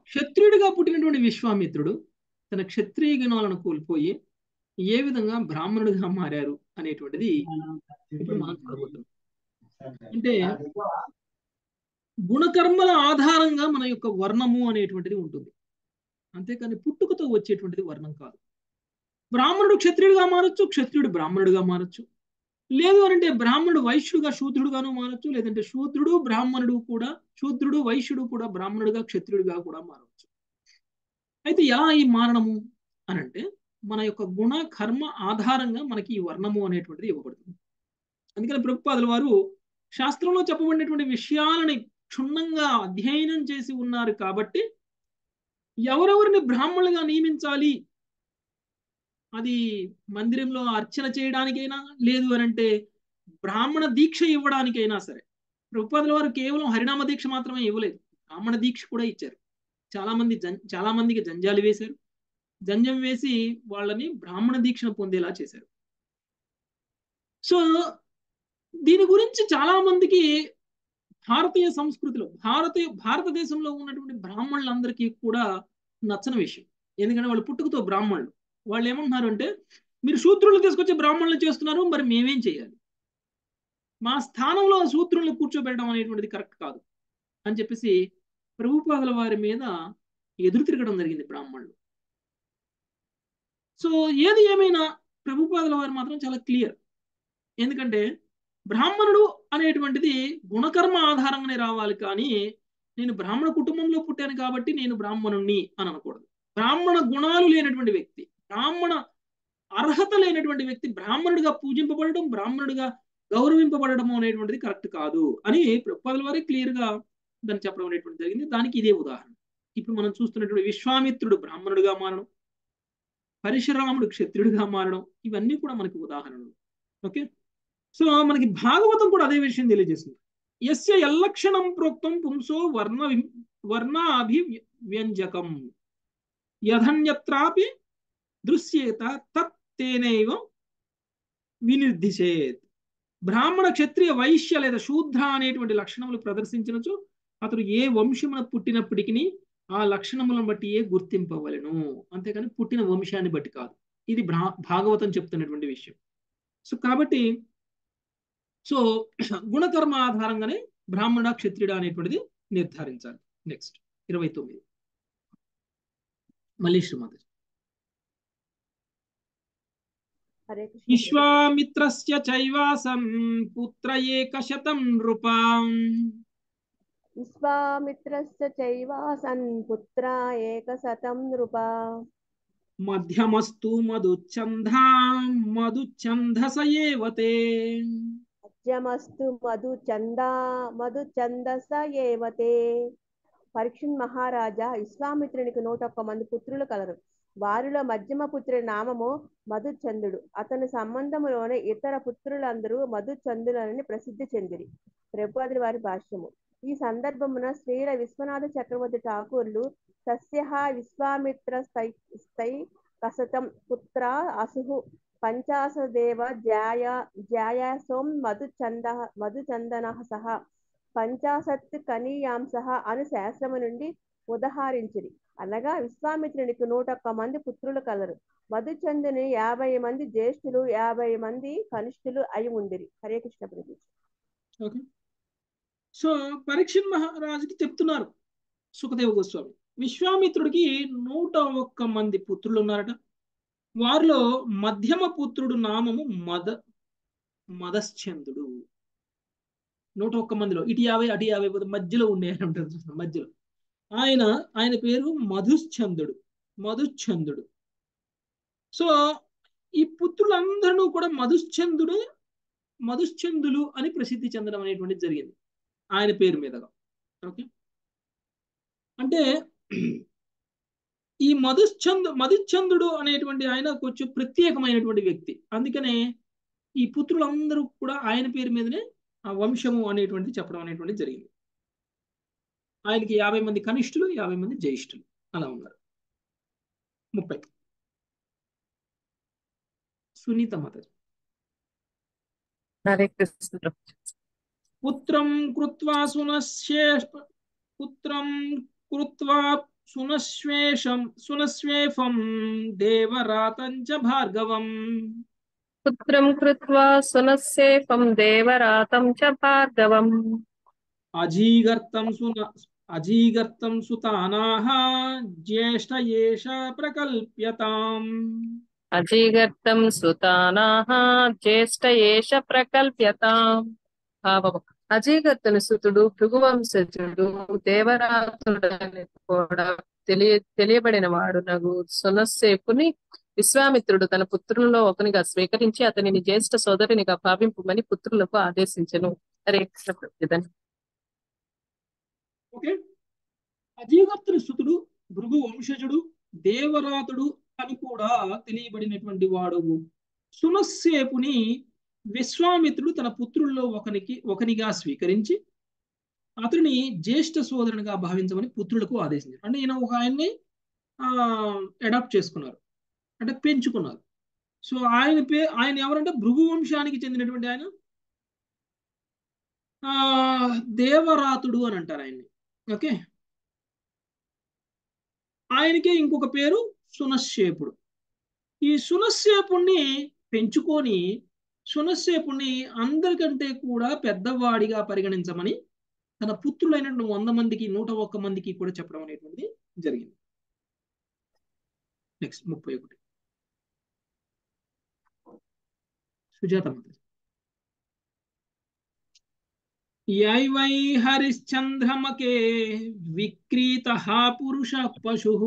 క్షత్రియుడిగా పుట్టినటువంటి విశ్వామిత్రుడు తన క్షత్రియ గుణాలను కోల్పోయి ఏ విధంగా బ్రాహ్మణుడిగా మారారు అనేటువంటిది ఇప్పుడు మనం చూడబోతున్నాం. అంటే గుణకర్మల ఆధారంగా మన యొక్క వర్ణము అనేటువంటిది ఉంటుంది, అంతేకాని పుట్టుకతో వచ్చేటువంటిది వర్ణం కాదు. బ్రాహ్మణుడు క్షత్రియుడిగా మారచ్చు, క్షత్రియుడు బ్రాహ్మణుడిగా మారచ్చు, లేదు అంటే బ్రాహ్మణుడు వైశ్యుడుగా శూద్రుడుగాను మారచ్చు, లేదంటే శూద్రుడు బ్రాహ్మణుడు కూడా శూద్రుడు వైశ్యుడు కూడా బ్రాహ్మణుడిగా క్షత్రియుడిగా కూడా మారవచ్చు. అయితే ఎలా ఈ మారణము అని అంటే మన యొక్క గుణ కర్మ ఆధారంగా మనకి ఈ వర్ణము అనేటువంటిది ఇవ్వబడుతుంది. అందుకని ప్రభుపాదుల వారు శాస్త్రంలో చెప్పబడినటువంటి విషయాలని క్షుణ్ణంగా అధ్యయనం చేసి ఉన్నారు కాబట్టి ఎవరెవరిని బ్రాహ్మణులుగా నియమించాలి, అది మందిరంలో అర్చన చేయడానికైనా లేదు అని అంటే బ్రాహ్మణ దీక్ష ఇవ్వడానికైనా సరే, ప్రభుపాదుల వారు కేవలం హరినామ దీక్ష మాత్రమే ఇవ్వలేదు, బ్రాహ్మణ దీక్ష కూడా ఇచ్చారు. చాలా మంది జన్ చాలా మందికి జంజాలు వేశారు, జంజం వేసి వాళ్ళని బ్రాహ్మణ దీక్షను పొందేలా చేశారు. సో దీని గురించి చాలా మందికి భారతీయ సంస్కృతిలో భారతీయ భారతదేశంలో ఉన్నటువంటి బ్రాహ్మణులందరికీ కూడా నచ్చని విషయం. ఎందుకంటే వాళ్ళు పుట్టుకతో బ్రాహ్మణులు, వాళ్ళు ఏమంటున్నారు అంటే మీరు శూద్రులు తీసుకొచ్చి బ్రాహ్మణులు చేస్తున్నారు, మరి మేమేం చేయాలి, మా స్థానంలో శూద్రులను కూర్చోబెట్టడం అనేటువంటిది కరెక్ట్ కాదు అని చెప్పేసి ప్రభుపాదుల వారి మీద ఎదురు తిరగడం జరిగింది బ్రాహ్మణులు. సో ఏది ఏమైనా ప్రభుపాదుల వారు మాత్రం చాలా క్లియర్. ఎందుకంటే బ్రాహ్మణుడు అనేటువంటిది గుణకర్మ ఆధారంగానే రావాలి, కానీ నేను బ్రాహ్మణ కుటుంబంలో పుట్టాను కాబట్టి నేను బ్రాహ్మణుణ్ణి అని అనకూడదు. బ్రాహ్మణ గుణాలు లేనటువంటి వ్యక్తి, బ్రాహ్మణ అర్హత లేనటువంటి వ్యక్తి బ్రాహ్మణుడిగా పూజింపబడడం, బ్రాహ్మణుడిగా గౌరవింపబడడం అనేటువంటిది కరెక్ట్ కాదు అని ప్రభుపాదుల వారే క్లియర్ గా దాన్ని చెప్పడం అనేటువంటి జరిగింది. దానికి ఇదే ఉదాహరణ. ఇప్పుడు మనం చూస్తున్నటువంటి విశ్వామిత్రుడు బ్రాహ్మణుడిగా మారడం, పరశురాముడు క్షత్రుడిగా మారడం, ఇవన్నీ కూడా మనకి ఉదాహరణలు. ఓకే, సో మనకి భాగవతం కూడా అదే విషయం తెలియజేస్తుంది. యస్య ఎల్లక్షణం ప్రోక్తం పుంసో వర్ణ వర్ణాభివ్యంజకం యథన్యత్రాపి దృశ్యేత తత్తేనైవ వినిర్దిశేత్. బ్రాహ్మణ క్షత్రియ వైశ్య లేదా శూద్ర అనేటువంటి లక్షణములు ప్రదర్శించినచో అతడు ఏ వంశమున పుట్టినప్పటికీ ఆ లక్షణములను బట్టి ఏ గుర్తింపవలను, అంతేకాని పుట్టిన వంశాన్ని బట్టి కాదు. ఇది భాగవతం చెప్తున్నటువంటి విషయం. సో కాబట్టి సో గుణకర్మ ఆధారంగానే బ్రాహ్మణ క్షత్రియుడు అనేటువంటిది నిర్ధారించాలి. నెక్స్ట్ ఇరవై తొమ్మిది మళ్ళీ శ్రీమాత. విశ్వామిత్రస్య చైవాసం పుత్ర ఏకశతం నృపాం విశ్వామిత్రస్య చైవాసన్ పుత్ర ఏకశతం నృపా మధ్యమస్తు మధుచ్ఛందాం మధుచ్ఛందస ఏవతే మధ్యమస్తు మధుచందా మధుచందస ఏవతే. పరీక్షణ్ మహారాజా, విశ్వామిత్రునికి నూట ఒక్క మంది పుత్రులు కలరు. వారిలో మధ్యమ పుత్రుడి నామము మధుచందుడు. అతని సంబంధములోనే ఇతర పుత్రులందరూ మధుచందులని ప్రసిద్ధి చెందిరి. ప్రభుపాదుల వారి భాష్యము. ఈ సందర్భమున శ్రీల విశ్వనాథ చక్రవర్తి ఠాకూర్లు సస్యః విశ్వామిత్ర స్థై కసతం పుత్ర అసుహు పంచాశదేవ జ్యాయ జ్యాయాసోం మధుచంద మధుచందన సహ పంచాశత్ కనీయాంశ అను శాస్త్రము నుండి ఉదహరించిరి. అనగా విశ్వామిత్రునికి నూట ఒక్క మంది పుత్రులు కలరు. మధుచందుని యాభై మంది జ్యేష్ఠులు, యాభై మంది కనిష్ఠులు అయి ఉండిరి. హరే కృష్ణ ప్రభు. ఓకే, సో పరీక్షణ్ మహారాజుకి చెప్తున్నారు సుఖదేవ గోస్వామి, విశ్వామిత్రుడికి నూట ఒక్క మంది పుత్రులు ఉన్నారట. వారిలో మధ్యమ పుత్రుడు నామము మద మదశ్చందుడు. నూట ఒక్క మందిలో ఇటు యాభై అటు యాభై మధ్యలో ఉండే ఉంటారు మధ్యలో. ఆయన ఆయన పేరు మధుశ్చందుడు మధుచ్ఛందుడు. సో ఈ పుత్రులందరూ కూడా మధుశ్చందుడు మధుశ్చందులు అని ప్రసిద్ధి చెందడం అనేటువంటిది జరిగింది ఆయన పేరు మీదగా. ఓకే, అంటే ఈ మధుశ్చందు మధుచందుడు అనేటువంటి ఆయన కొంచెం ప్రత్యేకమైనటువంటి వ్యక్తి. అందుకనే ఈ పుత్రులందరూ కూడా ఆయన పేరు మీదనే ఆ వంశము అనేటువంటిది చెప్పడం అనేటువంటిది జరిగింది. ఆయనకి యాభై మంది కనిష్ఠులు, యాభై మంది జ్యేష్ఠులు అలా ఉన్నారు. ముప్పై సునీత మాత. పుత్రం కృత్వా సునశ్చే పుత్రం కృత్వా సునశ్వేషం సునశ్వేఫం దేవరాతం చ భార్గవం. పుత్రం కృత్వా సునస్సేఫం దేవరాతం చ భార్గవం. అజీగర్తం సున అజీగర్తం సుతానాః జ్యేష్ఠ ఏష ప్రకల్ప్యతాం. అజీగర్తం సుతానాః జ్యేష్ఠ ఏష ప్రకల్ప్యతాం. భావము అజీగర్తుని సుతుడు భృగువంశజుడు దేవరాతుడని కూడా తెలియ తెలియబడిన వాడు నగు సునస్సేపుని విశ్వామిత్రుడు తన పుత్రులలో ఒకనిగా స్వీకరించి అతనిని జ్యేష్ఠ సోదరునిగా భావింపుమని పుత్రులకు ఆదేశించెను. హరే కృష్ణ ప్రభుజీ. ఓకే, అజీగర్తుని సుతుడు భృగు వంశజుడు దేవరాతుడు అని కూడా తెలియబడినటువంటి వాడు సునస్సేపుని విశ్వామిత్రుడు తన పుత్రుల్లో ఒకనికి ఒకనిగా స్వీకరించి అతని జ్యేష్ఠ సోదరునిగా భావించమని పుత్రులకు ఆదేశించారు. అంటే ఈయన ఒక ఆయన్ని ఆ అడాప్ట్ చేసుకున్నారు, అంటే పెంచుకున్నారు. సో ఆయన పే ఆయన ఎవరంటే భృగు వంశానికి చెందినటువంటి ఆయన ఆ దేవరాతుడు అని అంటారు ఆయన్ని. ఓకే, ఆయనకే ఇంకొక పేరు సునశ్శేపుడు. ఈ సునశ్శేపుణ్ణి పెంచుకొని సునశ్శేపుణ్ణి అందరికంటే కూడా పెద్దవాడిగా పరిగణించమని తన పుత్రులైనటువంటి వంద మందికి నూట ఒక్క మందికి కూడా చెప్పడం అనేటువంటిది జరిగింది. నెక్స్ట్ ముప్పై ఒకటి సుజాత మాత. యై వై హరిశ్చంద్రమకే విక్రీతః పురుషః పశుః.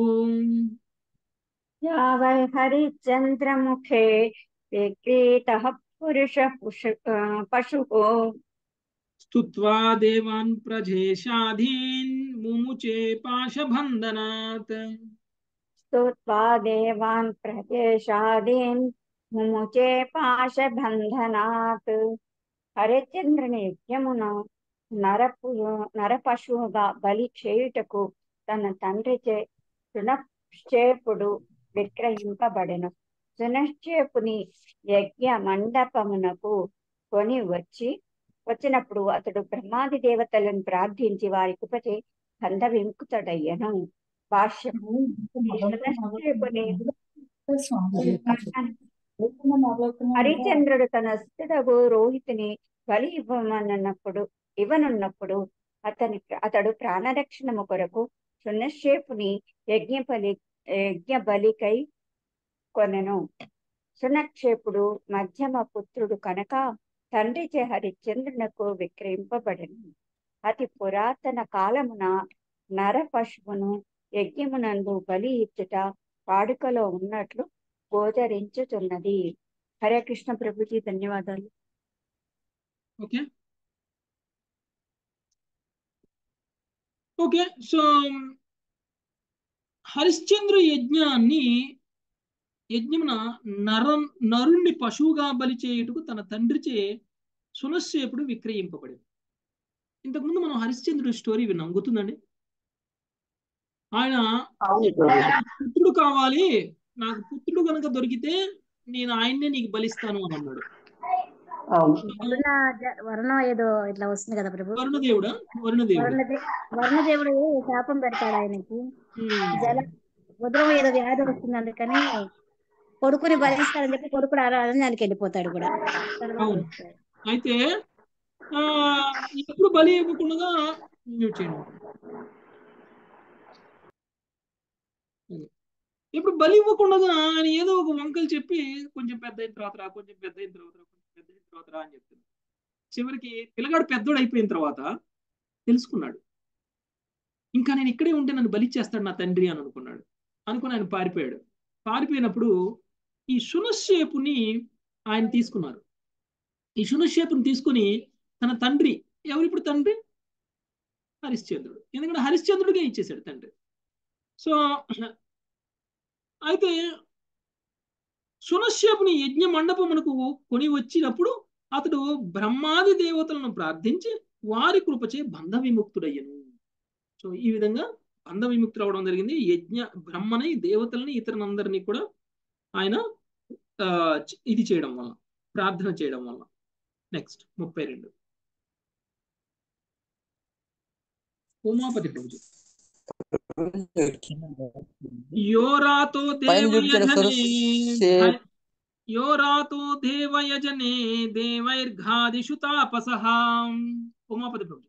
యా వై హరిశ్చంద్రముఖే విక్రీతః పురుషః పశుః. స్తుత్వా దేవాన్ ప్రజేషాధీన్ ముముచే పాశబంధనాత్. స్తుత్వా దేవాన్ ప్రజేషాదీన్ ముముచే పాశబంధనాత్. హరిశ్చంద్రుని యజ్ఞమున నరపు నరపశువుగా బలి చేయుటకు తన తండ్రిచే సునశ్చేపుడు విక్రయింపబడెను. సునశ్చేపుని యజ్ఞ మండపమునకు కొని వచ్చి వచ్చినప్పుడు అతడు బ్రహ్మాది దేవతలను ప్రార్థించి వారి కృపచే బంధ విముక్తుడయ్యను. భాష్యము సునశ్చేపుని హరిశ్చంద్రుడు తన సుతుడగు రోహితుని బలి ఇవ్వమన్నప్పుడు ఇవ్వనున్నప్పుడు అతని అతడు ప్రాణరక్షణము కొరకు సునశ్చేపుని యజ్ఞ బలి యజ్ఞ బలికై కొనెను. సునశ్చేపుడు మధ్యమ పుత్రుడు కనుక తండ్రిచే హరిశ్చంద్రునకు విక్రయింపబడెను. అతి పురాతన కాలమున నర పశువును యజ్ఞమునందు బలి ఇచ్చుట వాడుకలో ఉన్నట్లు గోచరించుచున్నది. హరే కృష్ణ ప్రభుజీ, ధన్యవాదాలు. ఓకే ఓకే సో హరిశ్చంద్ర యజ్ఞాన్ని యజ్ఞమున నర నరుణ్ణి పశువుగా బలి చేయుటకు తన తండ్రిచే సునశ్చేపుడు విక్రయింపబడింది. ఇంతకుముందు మనం హరిశ్చంద్రుడి స్టోరీ విన్నాం, గుర్తుందండి? ఆయన పుత్రుడు కావాలి, నాకు పుత్రుడు కనుక దొరికితే నేను ఆయన్నే నీకు బలిస్తాను అని అన్నాడు. వరుణ ఏదో ఇట్లా వస్తుంది కదా ప్రభు, వరుణదేవుడా వరుణదేవుడు వరుణదేవుడు శాపం పెడతాడు ఆయనకి. జల ఉదరం ఏదో వ్యాధి వస్తుంది, అందుకని కొడుకుని బలిస్తాడని చెప్పి కొడుకుడు అరణ్యానికి వెళ్ళిపోతాడు కూడా. అవును, అయితే ఆ ఎప్పుడు బలి ఇవ్వకుండా చేయండి. ఇప్పుడు బలి ఇవ్వకుండా ఆయన ఏదో ఒక వంకలు చెప్పి కొంచెం పెద్ద అయిన తర్వాత రా కొంచెం పెద్ద అయిన తర్వాత రా కొంచెం పెద్ద అయిన తర్వాత రా అని చెప్తుంది. చివరికి పిల్లగాడు పెద్దోడు అయిపోయిన తర్వాత తెలుసుకున్నాడు, ఇంకా నేను ఇక్కడే ఉంటే నన్ను బలి చేస్తాడు నా తండ్రి అని అనుకున్నాడు. అనుకుని ఆయన పారిపోయాడు. పారిపోయినప్పుడు ఈ సునశ్చేపుని ఆయన తీసుకున్నారు. ఈ సునశ్చేపుని తీసుకుని తన తండ్రి, ఎవరు ఇప్పుడు తండ్రి? హరిశ్చంద్రుడు. ఎందుకంటే హరిశ్చంద్రుడికే ఇచ్చేసాడు తండ్రి. సో అయితే సునశ్చేపుని యజ్ఞ మండపమునకు కొని వచ్చినప్పుడు అతడు బ్రహ్మాది దేవతలను ప్రార్థించి వారి కృపచే బంధ విముక్తుడయ్యను. సో ఈ విధంగా బంధ విముక్తుడు అవడం జరిగింది. యజ్ఞ బ్రహ్మని దేవతలని ఇతరులందరినీ కూడా ఆయన ఆ ఇది చేయడం వల్ల, ప్రార్థన చేయడం వల్ల. నెక్స్ట్ ముప్పై రెండు ఉమాపతి ప్రభుజీ. యోరాతో పైన చూపించిన దేవయజనే సొరసే యోరాతో దేవయజనే దేవైర్ఘాదిషు తాపసః. ఉమాపతి ప్రభు.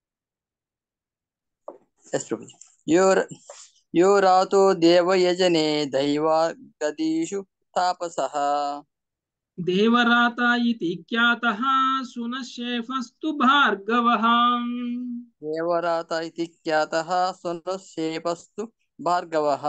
ఎస్ ప్రభుజీ. యోర యోరాతో దేవయజనే దైవాగదీషు తాపసః. దేవరాత ఇతి ఖ్యాతః సునశ్చేఫస్తు భార్గవః. దేవరాత ఇతి ఖ్యాతః సునశ్చేపస్తు భార్గవః.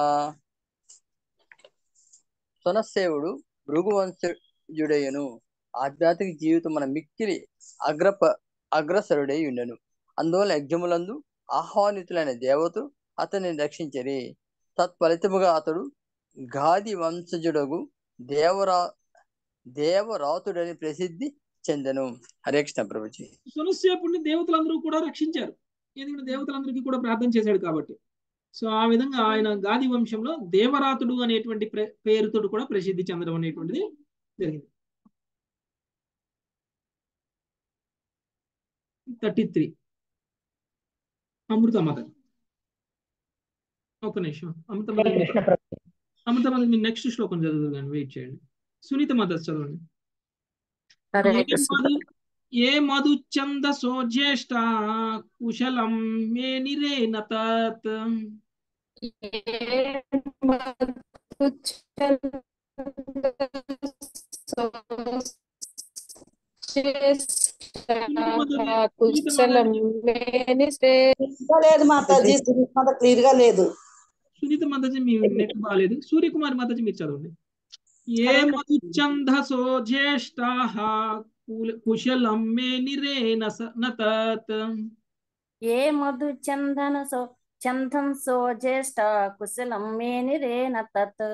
సునశ్చేవుడు భృగువంశజుడయ్యను. ఆధ్యాత్మిక జీవితం మన మిక్కిలి అగ్రప అగ్రసరుడై ఉండెను. అందువల్ల యజ్ఞములందు ఆహ్వానితులైన దేవతలు అతనిని రక్షించరి. తత్ఫలితముగా అతడు గాది వంశజుడగు దేవరా దేవరాతుడని ప్రసిద్ధి చెందెను. హరే కృష్ణ ప్రభుజీ. సునశ్చేపుడిని దేవతలందరూ కూడా రక్షించారు, ఎందుకంటే దేవతలందరికీ కూడా ప్రార్థన చేశాడు కాబట్టి. సో ఆ విధంగా ఆయన గాది వంశంలో దేవరాతుడు అనేటువంటి పేరుతో కూడా ప్రసిద్ధి చెందడం అనేటువంటిది జరిగింది. Thirty three Amruthamata. ఒక నిమిషం. అమృతమాత అమృతమాత మీ నెక్స్ట్ శ్లోకం చదువుతాను, వెయిట్ చేయండి. సునీత మాత చదవండి. ఏ మధు ఛందసో జ్యేష్ఠ కుశలం మే నిరేన తత్. లేదు మాతాజీ, క్లియర్ గా లేదు. సునీత మాతాజీ మీ నెట్ బాగాలేదు. సూర్యకుమారి మాతాజీ మీరు చదవండి. ఏ మధు ఛందసో జ్యేష్ఠాః కుశలం మే నిరేన తత్. ఏ మధు చందనసో చందన్సో జ్యేష్ఠ కుశలం మే నిరేన తత్.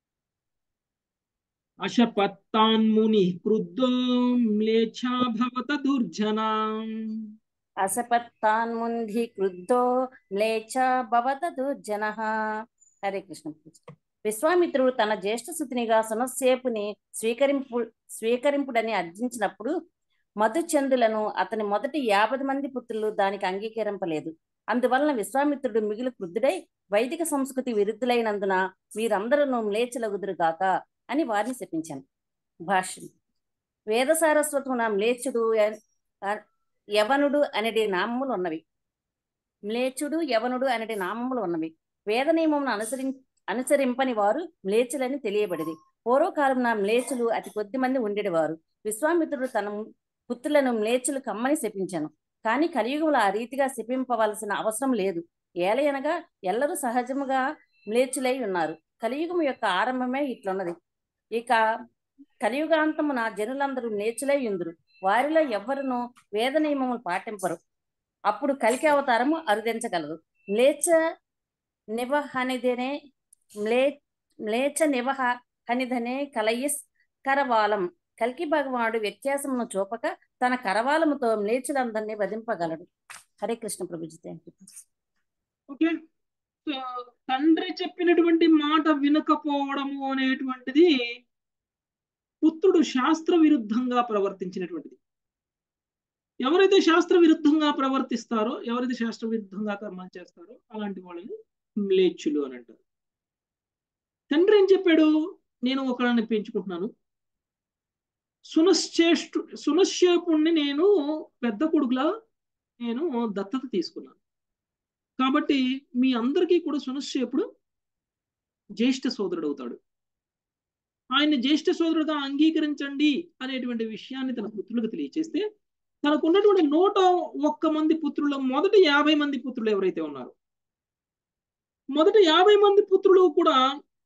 అశపత్తాన్ముని క్రుద్ధో మ్లేచ్ఛా భవత దుర్జనా. అశపత్తాన్ముని క్రుద్ధో మ్లేచ్ఛా భవత దుర్జనః. హరే కృష్ణ. విశ్వామిత్రుడు తన జ్యేష్ఠ సుతునిగా సునశ్చేపుని స్వీకరింపు స్వీకరింపుడని అర్జించినప్పుడు మధుచందులను అతని మొదటి యాభై మంది పుత్రులు దానికి అంగీకరింపలేదు. అందువలన విశ్వామిత్రుడు మిగిలి క్రుద్ధుడై వైదిక సంస్కృతి విరుద్ధులైనందున మీరందరూ మ్లేచ్చులగుదురుగాక అని వారిని శపించాను. భాష్యం. వేద సారస్వతమున మ్లేచ్చుడు యవనుడు అనేది నామములు ఉన్నవి. మ్లేచ్చుడు యవనుడు అనేది నామములు ఉన్నవి. వేద నియమమును అనుసరి అనుసరింపని వారు మ్లేచ్చులని తెలియబడింది. పూర్వకాలంలో మ్లేచ్చులు అతి కొద్ది మంది ఉండేవారు. విశ్వామిత్రుడు తన పుత్రులను మ్లేచ్చులు కమ్మని శపించాను. కానీ కలియుగంలో ఆ రీతిగా శపింపవలసిన అవసరం లేదు. ఏలయనగా ఎల్లరూ సహజముగా మ్లేచ్చులై ఉన్నారు. కలియుగం యొక్క ఆరంభమే ఇట్లున్నది. ఇక కలియుగాంతమున జనులందరూ మ్లేచ్చులై ఉందురు. వారిలో ఎవ్వరునూ వేద నియమములు పాటింపరు. అప్పుడు కలికి అవతారము అరుదించగలదు. మ్లేచ్ఛ నివహనిదనే మ్లే మ్లేచ్ఛ నివహ హనిధనే కలయిస్ కరవాలం. కల్కి భగవానుడు వ్యత్యాసమును చూపక తన కరవాలముతో మ్లేచ్చులందరినీ వధింపగలడు. హరే కృష్ణ ప్రభుజీ. Thank you. ఓకే, తండ్రి చెప్పినటువంటి మాట వినకపోవడము అనేటువంటిది పుత్రుడు శాస్త్ర విరుద్ధంగా ప్రవర్తించినటువంటిది. ఎవరైతే శాస్త్ర విరుద్ధంగా ప్రవర్తిస్తారో, ఎవరైతే శాస్త్ర విరుద్ధంగా కర్మలు చేస్తారో అలాంటి వాళ్ళని మ్లేచ్చులు అని అంటారు. తండ్రి ఏం చెప్పాడు? నేను ఒకళ్ళని పెంచుకుంటున్నాను, సునశ్చేష్టు సునశ్చేపుణ్ణి నేను పెద్ద కొడుకులా నేను దత్తత తీసుకున్నాను. కాబట్టి మీ అందరికీ కూడా సునశ్చేపుడు జ్యేష్ఠ సోదరుడు అవుతాడు. ఆయన్ని జ్యేష్ఠ సోదరుడుగా అంగీకరించండి అనేటువంటి విషయాన్ని తన పుత్రులకు తెలియచేస్తే, తనకు ఉన్నటువంటి నూట ఒక్క మంది పుత్రుల మొదటి యాభై మంది పుత్రులు ఎవరైతే ఉన్నారో, మొదటి యాభై మంది పుత్రులు కూడా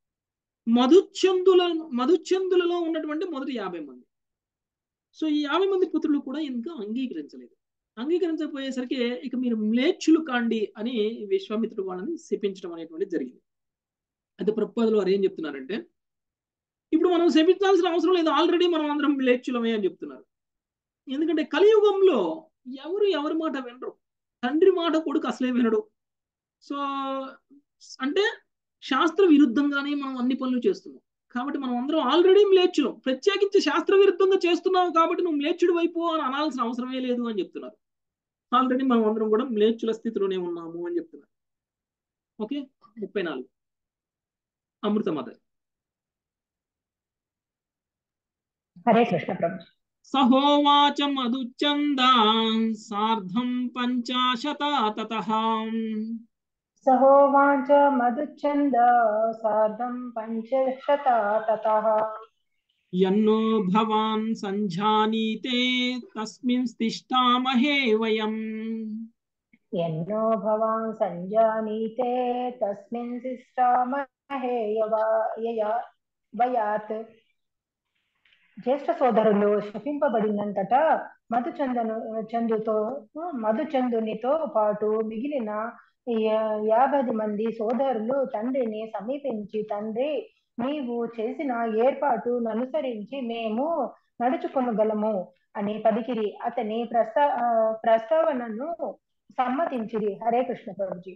మధుచందుల మధుచందులలో ఉన్నటువంటి మొదటి యాభై మంది. సో ఈ యాభై మంది పుత్రులు కూడా ఇంకా అంగీకరించలేదు. అంగీకరించకపోయేసరికి ఇక మీరు మ్లేచ్చులు కాండి అని విశ్వామిత్రుడు వాళ్ళని శపించడం అనేటువంటిది జరిగింది. అయితే ప్రభుపాదులు వారు ఏం చెప్తున్నారంటే, ఇప్పుడు మనం శపించాల్సిన అవసరం లేదు, ఆల్రెడీ మనం అందరం మ్లేచ్చులమే అని చెప్తున్నారు. ఎందుకంటే కలియుగంలో ఎవరు ఎవరి మాట వినరు. తండ్రి మాట కొడుకు అసలే వినడు. సో అంటే శాస్త్ర విరుద్ధంగానే మనం అన్ని పనులు చేస్తున్నాం. కాబట్టి మనం అందరం ఆల్రెడీ మ్లేచ్చులం. ప్రత్యేకించి శాస్త్ర విరుద్ధంగా చేస్తున్నావు కాబట్టి నువ్వు మ్లేచ్చుడు వైపు అని అనాల్సిన అవసరమే లేదు అని చెప్తున్నారు. ఆల్రెడీ మనం అందరం కూడా మ్లేచ్చుల స్థితిలోనే ఉన్నాము అని చెప్తున్నారు. ఓకే, ముప్పై నాలుగు అమృతమాత. హరే కృష్ణ ప్రభు. సహోవాచ మధుచందాన్ సార్ధం పంచాశత తతః సహోవాచ మధుచంద సార్ధం పంచశత తతః యన్నో భవాన్ సంజానీతే తస్మిన్ తిష్టామహే వయం. ఎన్నో భవాన్ సంజానీతే తస్మిన్ తిష్టామహే వయాత్. జ్యేష్ఠ సోదరులు శపింపబడినంతట మధుచందను చందుతో మధుచందునితో పాటు మిగిలిన యాభై మంది సోదరులు తండ్రిని సమీపించి, తండ్రి, నీవు చేసిన ఏర్పాటును అనుసరించి మేము నడుచుకొనగలము అని పలికిరి. అతని ప్రస్తా ప్రస్తావనను సమ్మతించిరి. హరే కృష్ణ ప్రభుజీ.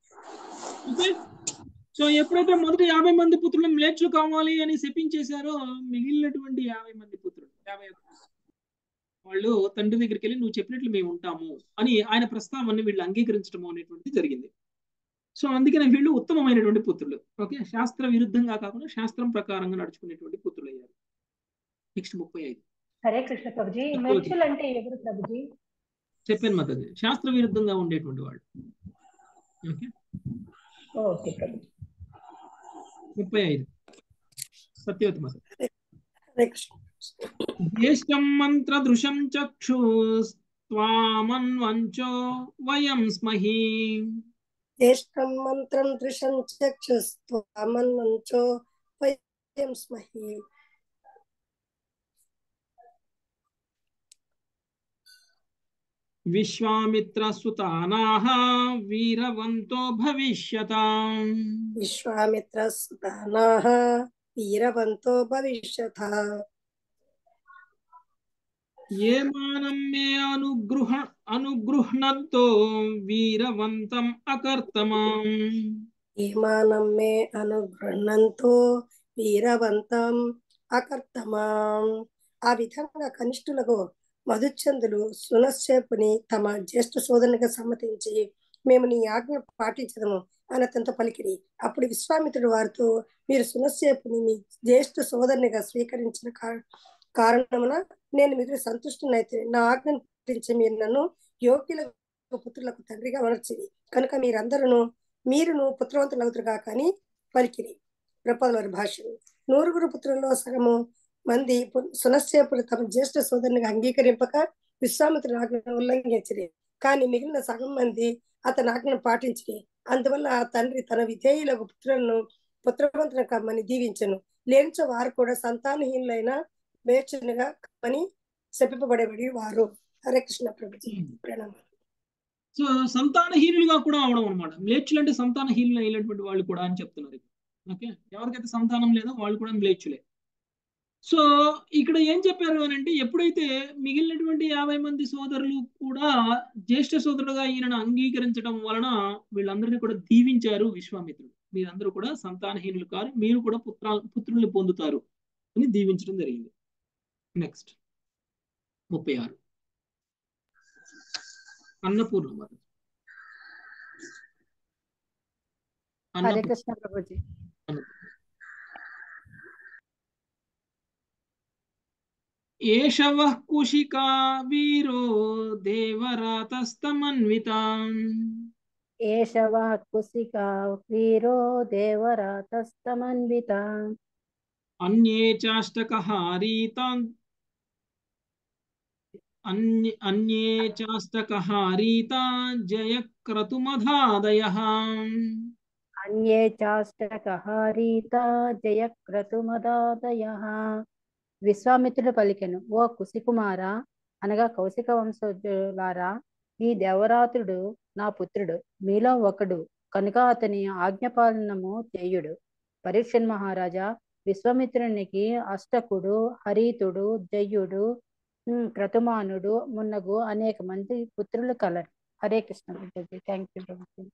సో ఎప్పుడైతే మొదటి యాభై మంది పుత్రులు మ్లేచ్చులు కావాలి అని శపించేశారో, మిగిలినటువంటి యాభై మంది పుత్రులు యాభై వాళ్ళు తండ్రి దగ్గరికి వెళ్ళి నువ్వు చెప్పినట్లు మేము ఉంటాము అని ఆయన ప్రస్తావాన్ని వీళ్ళు అంగీకరించడం అనేటువంటిది జరిగింది. సో అందుకనే వీళ్ళు ఉత్తమమైనటువంటి పుత్రులు. ఓకే, శాస్త్ర విరుద్ధంగా కాకుండా శాస్త్రం ప్రకారంగా నడుచుకునేటువంటి పుత్రులు అయ్యారు. నెక్స్ట్ ముప్పై ఐదు. హరే కృష్ణ ప్రభుజీ. మెచ్చులు అంటే ఎవరు ప్రభుజీ? చెప్పాను మాతది, శాస్త్ర విరుద్ధంగా ఉండేటువంటి వాళ్ళు. Okay okay Prabhuji. ముప్పై ఐదు సత్యవతి మాత. జ్యేష్ఠం మంత్ర దృశం చక్షుస్త్వామన్వంచో వయం స్మహి. జ్యేష్ఠం మంత్రం దృశం చక్షుస్త్వామన్వంచో వయం స్మహి. విశ్వామిత్ర సుతానాః వీరవంతో భవిష్యతాం. విశ్వామిత్ర సుతానాః వీరవంతో భవిష్యతః. ఏ మానం మే అనుగృహ అనుగృహ్ణంతో వీరవంతం అకర్తమాం. ఏ మానం మే అనుగృహ్ణంతో వీరవంతం అకర్తమాం. ఆ విధంగా కనిష్ఠులకు మధుచందులు సునశ్చేపుని తమ జ్యేష్ఠ సోదరునిగా సమ్మతించి, మేము నీ ఆజ్ఞ పాటించదము అని అతనితో పలికిరి. అప్పుడు విశ్వామిత్రుడు వారితో, మీరు సునశ్చేపుని మీ జ్యేష్ఠ సోదరునిగా స్వీకరించిన కారణమున నేను మీరు సంతుష్టునైతే నా ఆజ్ఞను పాటించి మీరు నన్ను యోగ్యుల పుత్రులకు తండ్రిగా వనర్చిది కనుక మీరందరూ మీరును పుత్రవంతులవుతురుగా కానీ పలికిరి. ప్రపదల భాషలు. నూరుగురు పుత్రుల్లో సగము మంది సునశ్చేపుడు తమ జ్యేష్ఠ సోదరునిగా అంగీకరింపక విశ్వామిత్రుని ఆజ్ఞను ఉల్లంఘించిరి. కానీ మిగిలిన సగం మంది అతని ఆజ్ఞను పాటించిరి. అందువల్ల ఆ తండ్రి తన విధేయులకు పుత్రులను పుత్రవంతులను కమ్మని దీవించను. లేనిచో వారు కూడా సంతానహీనులైన మేచునిగా కమ్మని శపింపబడబడి వారు. హరే కృష్ణ ప్రభుజీ. ప్రణామాలు. సో సంతానహీనులుగా కూడా అవడం అనమాట. మ్లేచ్చులు అంటే సంతానహీనులు అయినటువంటి వాళ్ళు కూడా అని చెప్తున్నారు. ఓకే, ఎవరికైతే సంతానం లేదో వాళ్ళు కూడా మ్లేచ్చులే. సో ఇక్కడ ఏం చెప్పారు అని అంటే, ఎప్పుడైతే మిగిలినటువంటి యాభై మంది సోదరులు కూడా జ్యేష్ఠ సోదరుడుగా ఈయనను అంగీకరించడం వలన వీళ్ళందరినీ కూడా దీవించారు విశ్వామిత్రుడు. మీరందరూ కూడా సంతానహీనులు కారు, మీరు కూడా పుత్ర పుత్రుల్ని పొందుతారు అని దీవించడం జరిగింది. నెక్స్ట్ ముప్పై ఆరు అన్నపూర్ణ మాత. హరే కృష్ణ ప్రభుజీ. ఏషవః కుశికా వీరో దేవరాతస్తమన్వితాం. ఏషవః కుశికా వీరో దేవరాతస్తమన్వితాం. అన్యే చాష్టకహారీతాం అన్య అన్యే చాష్టకహారీతా జయక్రతుమధాదయః. అన్యే చాష్టకహారీతా జయక్రతుమదాదయః. విశ్వామిత్రుడు పలికెను, ఓ కుశికుమారా అనగా కౌశిక వంశజులారా, ఈ దేవరాతుడు నా పుత్రుడు, మీలో ఒకడు కనుక అతని ఆజ్ఞపాలనము చేయుడు. పరీక్షన్ మహారాజా, విశ్వామిత్రునికి అష్టకుడు, హరీతుడు, జయుడు, క్రతుమానుడు మున్నగు అనేక మంది పుత్రులు కలరు. హరే కృష్ణ ప్రభుజీ. Thank you Prabhuji.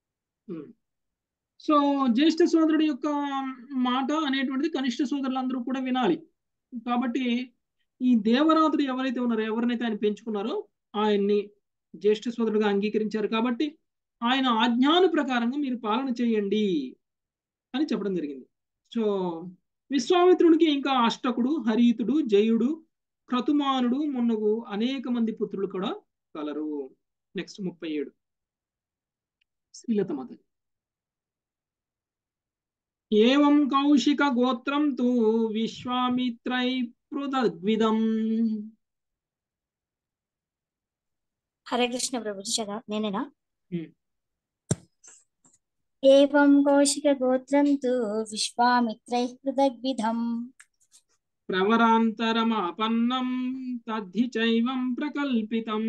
సో జ్యేష్ఠ సోదరుడి యొక్క మాట అనేటువంటిది కనిష్ట సోదరులందరూ కూడా వినాలి. కాబట్టి ఈ దేవరాతుడు ఎవరైతే ఉన్నారో, ఎవరినైతే ఆయన పెంచుకున్నారో ఆయన్ని జ్యేష్ఠ సోదరుడుగా అంగీకరించారు. కాబట్టి ఆయన ఆజ్ఞాను ప్రకారంగా మీరు పాలన చేయండి అని చెప్పడం జరిగింది. సో విశ్వామిత్రునికి ఇంకా అష్టకుడు, హరీతుడు, జయుడు, క్రతుమానుడు మున్నగు అనేక మంది పుత్రులు కూడా కలరు. నెక్స్ట్ ముప్పై ఏడు శ్రీలత మాత. ఏవం కౌశిక గోత్రం తు విశ్వామిత్రై పృథగ్విదం. హరే కృష్ణ ప్రభుజీ చదా నేనేనా? హ్మ్. ఏవం కౌశిక గోత్రం తు విశ్వామిత్రై పృథగ్విధం ప్రవరాంతరమాపన్నం తద్ధి చైవం ప్రకల్పితం.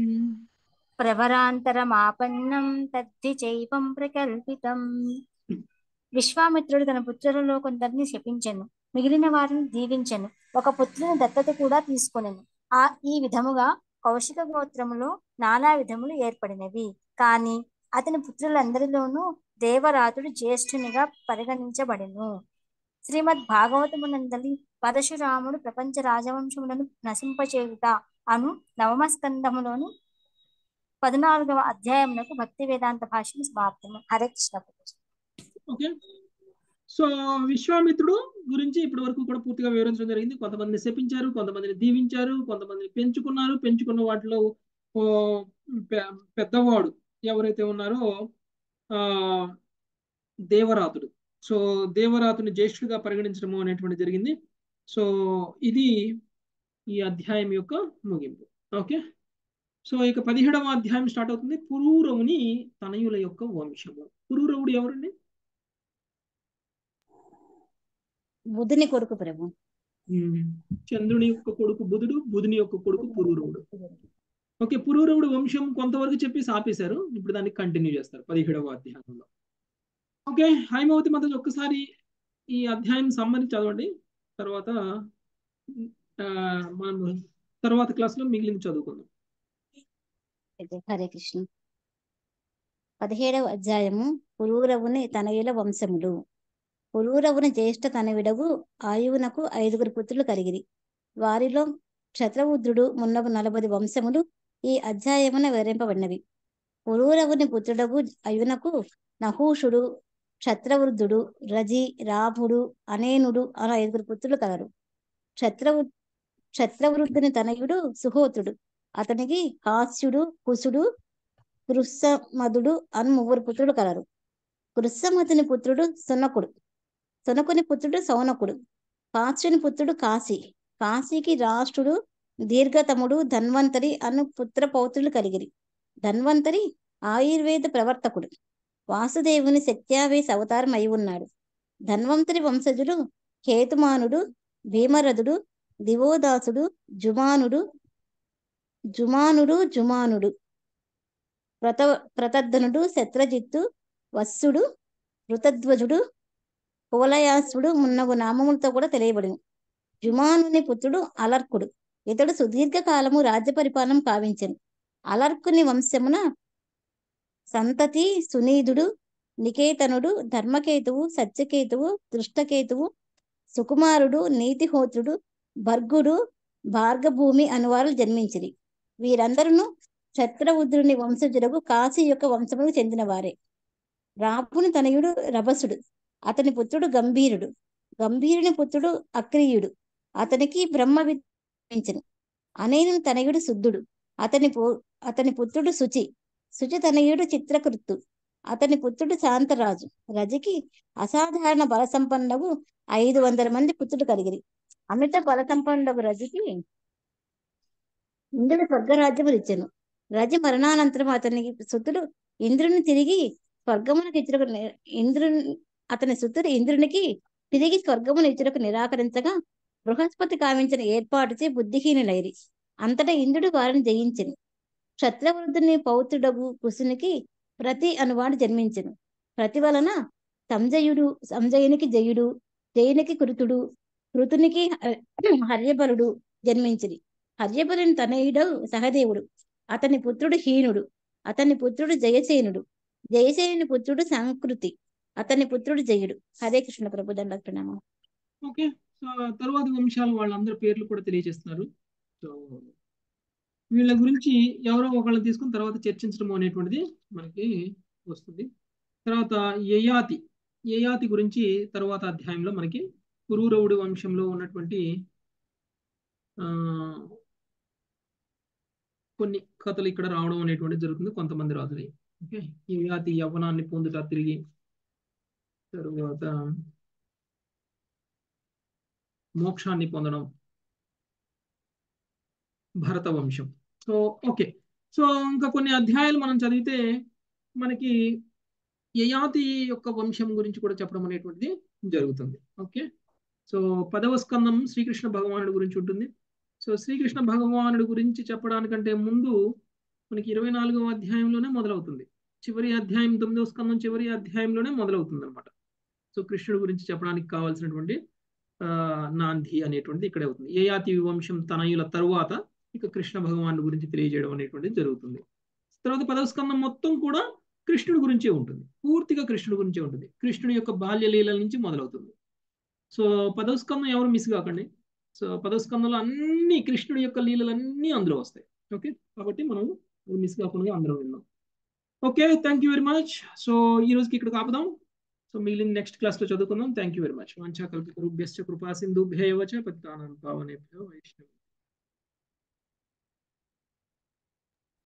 ప్రవరాంతరమాపన్నం తద్ధి చైవం ప్రకల్పితం. విశ్వామిత్రుడు తన పుత్రులలో కొందరిని శపించెను, మిగిలిన వారిని దీవించెను, ఒక పుత్రుని దత్తత కూడా తీసుకొనెను. ఆ ఈ విధముగా కౌశిక గోత్రములో నానా విధములు ఏర్పడినవి. కానీ అతని పుత్రులందరిలోనూ దేవరాతుడు జ్యేష్ఠునిగా పరిగణించబడెను. శ్రీమద్ భాగవతమునందలి పరశురాముడు ప్రపంచ రాజవంశములను నశింపచేయుట అను నవమ స్కందములోని పద్నాలుగవ అధ్యాయమునకు భక్తి వేదాంత భాషను సమాప్తము. హరే కృష్ణ. ఓకే, సో విశ్వామిత్రుడు గురించి ఇప్పటి వరకు కూడా పూర్తిగా వివరించడం జరిగింది. కొంతమందిని శపించారు, కొంతమందిని దీవించారు, కొంతమందిని పెంచుకున్నారు. పెంచుకున్న వాటిలో ఓ పెద్దవాడు ఎవరైతే ఉన్నారో ఆ దేవరాతుడు. సో దేవరాతుని జ్యేష్ఠుడిగా పరిగణించడము అనేటువంటి జరిగింది. సో ఇది ఈ అధ్యాయం యొక్క ముగింపు. ఓకే, సో ఇక పదిహేడవ అధ్యాయం స్టార్ట్ అవుతుంది. పురూరవుని తనయుల యొక్క వంశము. పురూరవుడు ఎవరండి? బుధుని కొడుకు ప్రభు. చంద్రుని యొక్క కొడుకు బుధుడు, బుధుని యొక్క కొడుకు పురూరవుడు. ఓకే, పురూరవుడు వంశం కొంతవరకు చెప్పేసి ఆపేశారు. ఇప్పుడు దాన్ని కంటిన్యూ చేస్తారు పదిహేడవ అధ్యాయంలో. ఓకే, హైమవతి మాత ఒక్కసారి ఈ అధ్యాయం సమ్మని చదవండి. తర్వాత మనం తర్వాత క్లాస్ లో మిగిలింది చదువుకుందాం. హరే కృష్ణ. పదిహేడవ అధ్యాయము పురూరవుని తనయుల వంశములు. పురూరవుని జ్యేష్ఠ తనవిడవు ఆయువునకు ఐదుగురు పుత్రులు కలిగిరి. వారిలో క్షత్రవుద్రుడు మున్నగు నలభై వంశములు ఈ అధ్యాయమున వివరింపబడినవి. పురూరవుని పుత్రుడగు అయునకు నహూషుడు, క్షత్రవృద్ధుడు, రజి, రాభుడు, అనేనుడు అను ఐదుగురు పుత్రులు కలరు. క్షత్రవు క్షత్రవృద్ధుని తనయుడు సుహోత్రుడు. అతనికి కాశ్యుడు, కుశుడు, కృత్సమదుడు అను ముగ్గురు పుత్రులు కలరు. కృత్సమదుని పుత్రుడు సునకుడు. సునకుని పుత్రుడు సౌనకుడు. కాశ్యుని పుత్రుడు కాశీ. కాశీకి రాష్ట్రుడు, దీర్ఘతముడు, ధన్వంతరి అను పుత్ర పౌత్రులు కలిగిరి. ధన్వంతరి ఆయుర్వేద ప్రవర్తకుడు. వాసుదేవుని సత్యావేశ అవతారం అయి ఉన్నాడు. ధన్వంతరి వంశజుడు కేతుమానుడు, భీమరథుడు, దివోదాసుడు, జుమానుడు జుమానుడు జుమానుడు ప్రత ప్రతద్ధనుడు, శత్రజిత్తు, వత్సుడు, ఋతధ్వజుడు, కువలయాసుడు మున్నగు నామములతో కూడా తెలియబడింది. జుమానుని పుత్రుడు అలర్కుడు. ఇతడు సుదీర్ఘకాలము రాజ్య పరిపాలన కావించెను. అలర్కుని వంశమున సంతతి సునీధుడు, నికేతనుడు, ధర్మకేతువు, సత్యకేతువు, దృష్టకేతువు, సుకుమారుడు, నీతిహోత్రుడు, భర్గుడు, భార్గభూమి అనువారు జన్మించిరి. వీరందరూ క్షత్రవుద్రుని వంశజులకు కాశీ యొక్క వంశములకు చెందిన వారే. రాపుని తనయుడు రభసుడు. అతని పుత్రుడు గంభీరుడు. గంభీరుని పుత్రుడు అక్రియుడు. అతనికి బ్రహ్మ విద్యించెను. అనేను తనయుడు శుద్ధుడు. అతని అతని పుత్రుడు శుచి. శుచి తనయుడు చిత్రకృత్తు. అతని పుత్రుడు శాంతరాజు. రజికి అసాధారణ బల సంపన్నగు ఐదు వందల మంది పుత్రుడు కలిగిరి. అమిత బల సంపన్నగు రజికి ఇంద్రుడు స్వర్గరాజ్యములు ఇచ్చెను. రజి మరణానంతరం అతని సుతుడు ఇంద్రుని తిరిగి స్వర్గమునకు ఇచ్చుటకు ఇంద్రుని అతని సుతుడు ఇంద్రునికి తిరిగి స్వర్గమును ఇచ్చుటకు నిరాకరించగా బృహస్పతి కావించిన ఏర్పాటుచే బుద్ధిహీనులైరి. అంతటా ఇంద్రుడు వారిని జయించెను. క్షత్రవృద్ధుని పౌత్రుడగు కుశునికి ప్రతి అనువాడు జన్మించెను. ప్రతి వలన సంజయుడు సంజయునికి జయుడు, జయునికి కృతుడు, కృతునికి హర్యబలుడు జన్మించిరి. హర్యబలుని తనయుడు సహదేవుడు. అతని పుత్రుడు హీనుడు. అతని పుత్రుడు జయసేనుడు. జయసేనుని పుత్రుడు సంకృతి. అతని పుత్రుడు జయుడు. హరే కృష్ణ ప్రభు దండ ప్రణామం. ఓకే, సో తరువాతి వంశాలు వాళ్ళందరి పేర్లు కూడా తెలియజేస్తున్నారు. సో వీళ్ళ గురించి ఎవరో ఒకళ్ళని తీసుకుని తర్వాత చర్చించడం అనేటువంటిది మనకి వస్తుంది. తర్వాత యయాతి యయాతి గురించి తర్వాత అధ్యాయంలో మనకి పురూరవుడి వంశంలో ఉన్నటువంటి ఆ కొన్ని కథలు ఇక్కడ రావడం అనేటువంటి జరుగుతుంది కొంతమంది రాజులు. ఓకే, యయాతి యవ్వనాన్ని పొందుట తిరిగి, తరువాత మోక్షాన్ని పొందడం, భరత వంశం. సో ఓకే, సో ఇంకా కొన్ని అధ్యాయాలు మనం చదివితే మనకి యయాతి యొక్క వంశం గురించి కూడా చెప్పడం అనేటువంటిది జరుగుతుంది. ఓకే, సో పదవ స్కందం శ్రీకృష్ణ భగవానుడి గురించి ఉంటుంది. సో శ్రీకృష్ణ భగవానుడి గురించి చెప్పడానికంటే ముందు మనకి ఇరవై నాలుగవ అధ్యాయంలోనే మొదలవుతుంది. చివరి అధ్యాయం తొమ్మిదవ స్కందం చివరి అధ్యాయంలోనే మొదలవుతుంది అనమాట. సో కృష్ణుడి గురించి చెప్పడానికి కావాల్సినటువంటి ఆ నాంది అనేటువంటిది ఇక్కడే అవుతుంది. యయాతి వంశం తనయుల తరువాత ఇక కృష్ణ భగవానుడి గురించి తెలియజేయడం అనేటువంటిది జరుగుతుంది. తర్వాత పదవ స్కందం మొత్తం కూడా కృష్ణుడి గురించే ఉంటుంది, పూర్తిగా కృష్ణుడి గురించే ఉంటుంది. కృష్ణుడి యొక్క బాల్యలీలల నుంచి మొదలవుతుంది. సో పదవ స్కందం ఎవరు మిస్ కాకండి. సో పదవ స్కందంలో అన్ని కృష్ణుడి యొక్క లీలలన్నీ అందులో వస్తాయి. ఓకే, కాబట్టి మనం మిస్ కాకుండా అందరం విన్నాం. Okay, thank you very much. So ఈ రోజుకి ఇక్కడ కాపుదాం. సో మిగిలిన నెక్స్ట్ క్లాస్ లో చదువుకుందాం. Thank you very much. వాంఛా కల్పతరుభ్యశ్చ కృపా సింధుభ్యో చ పతితానాం పావనేభ్యో వైష్ణవేభ్యో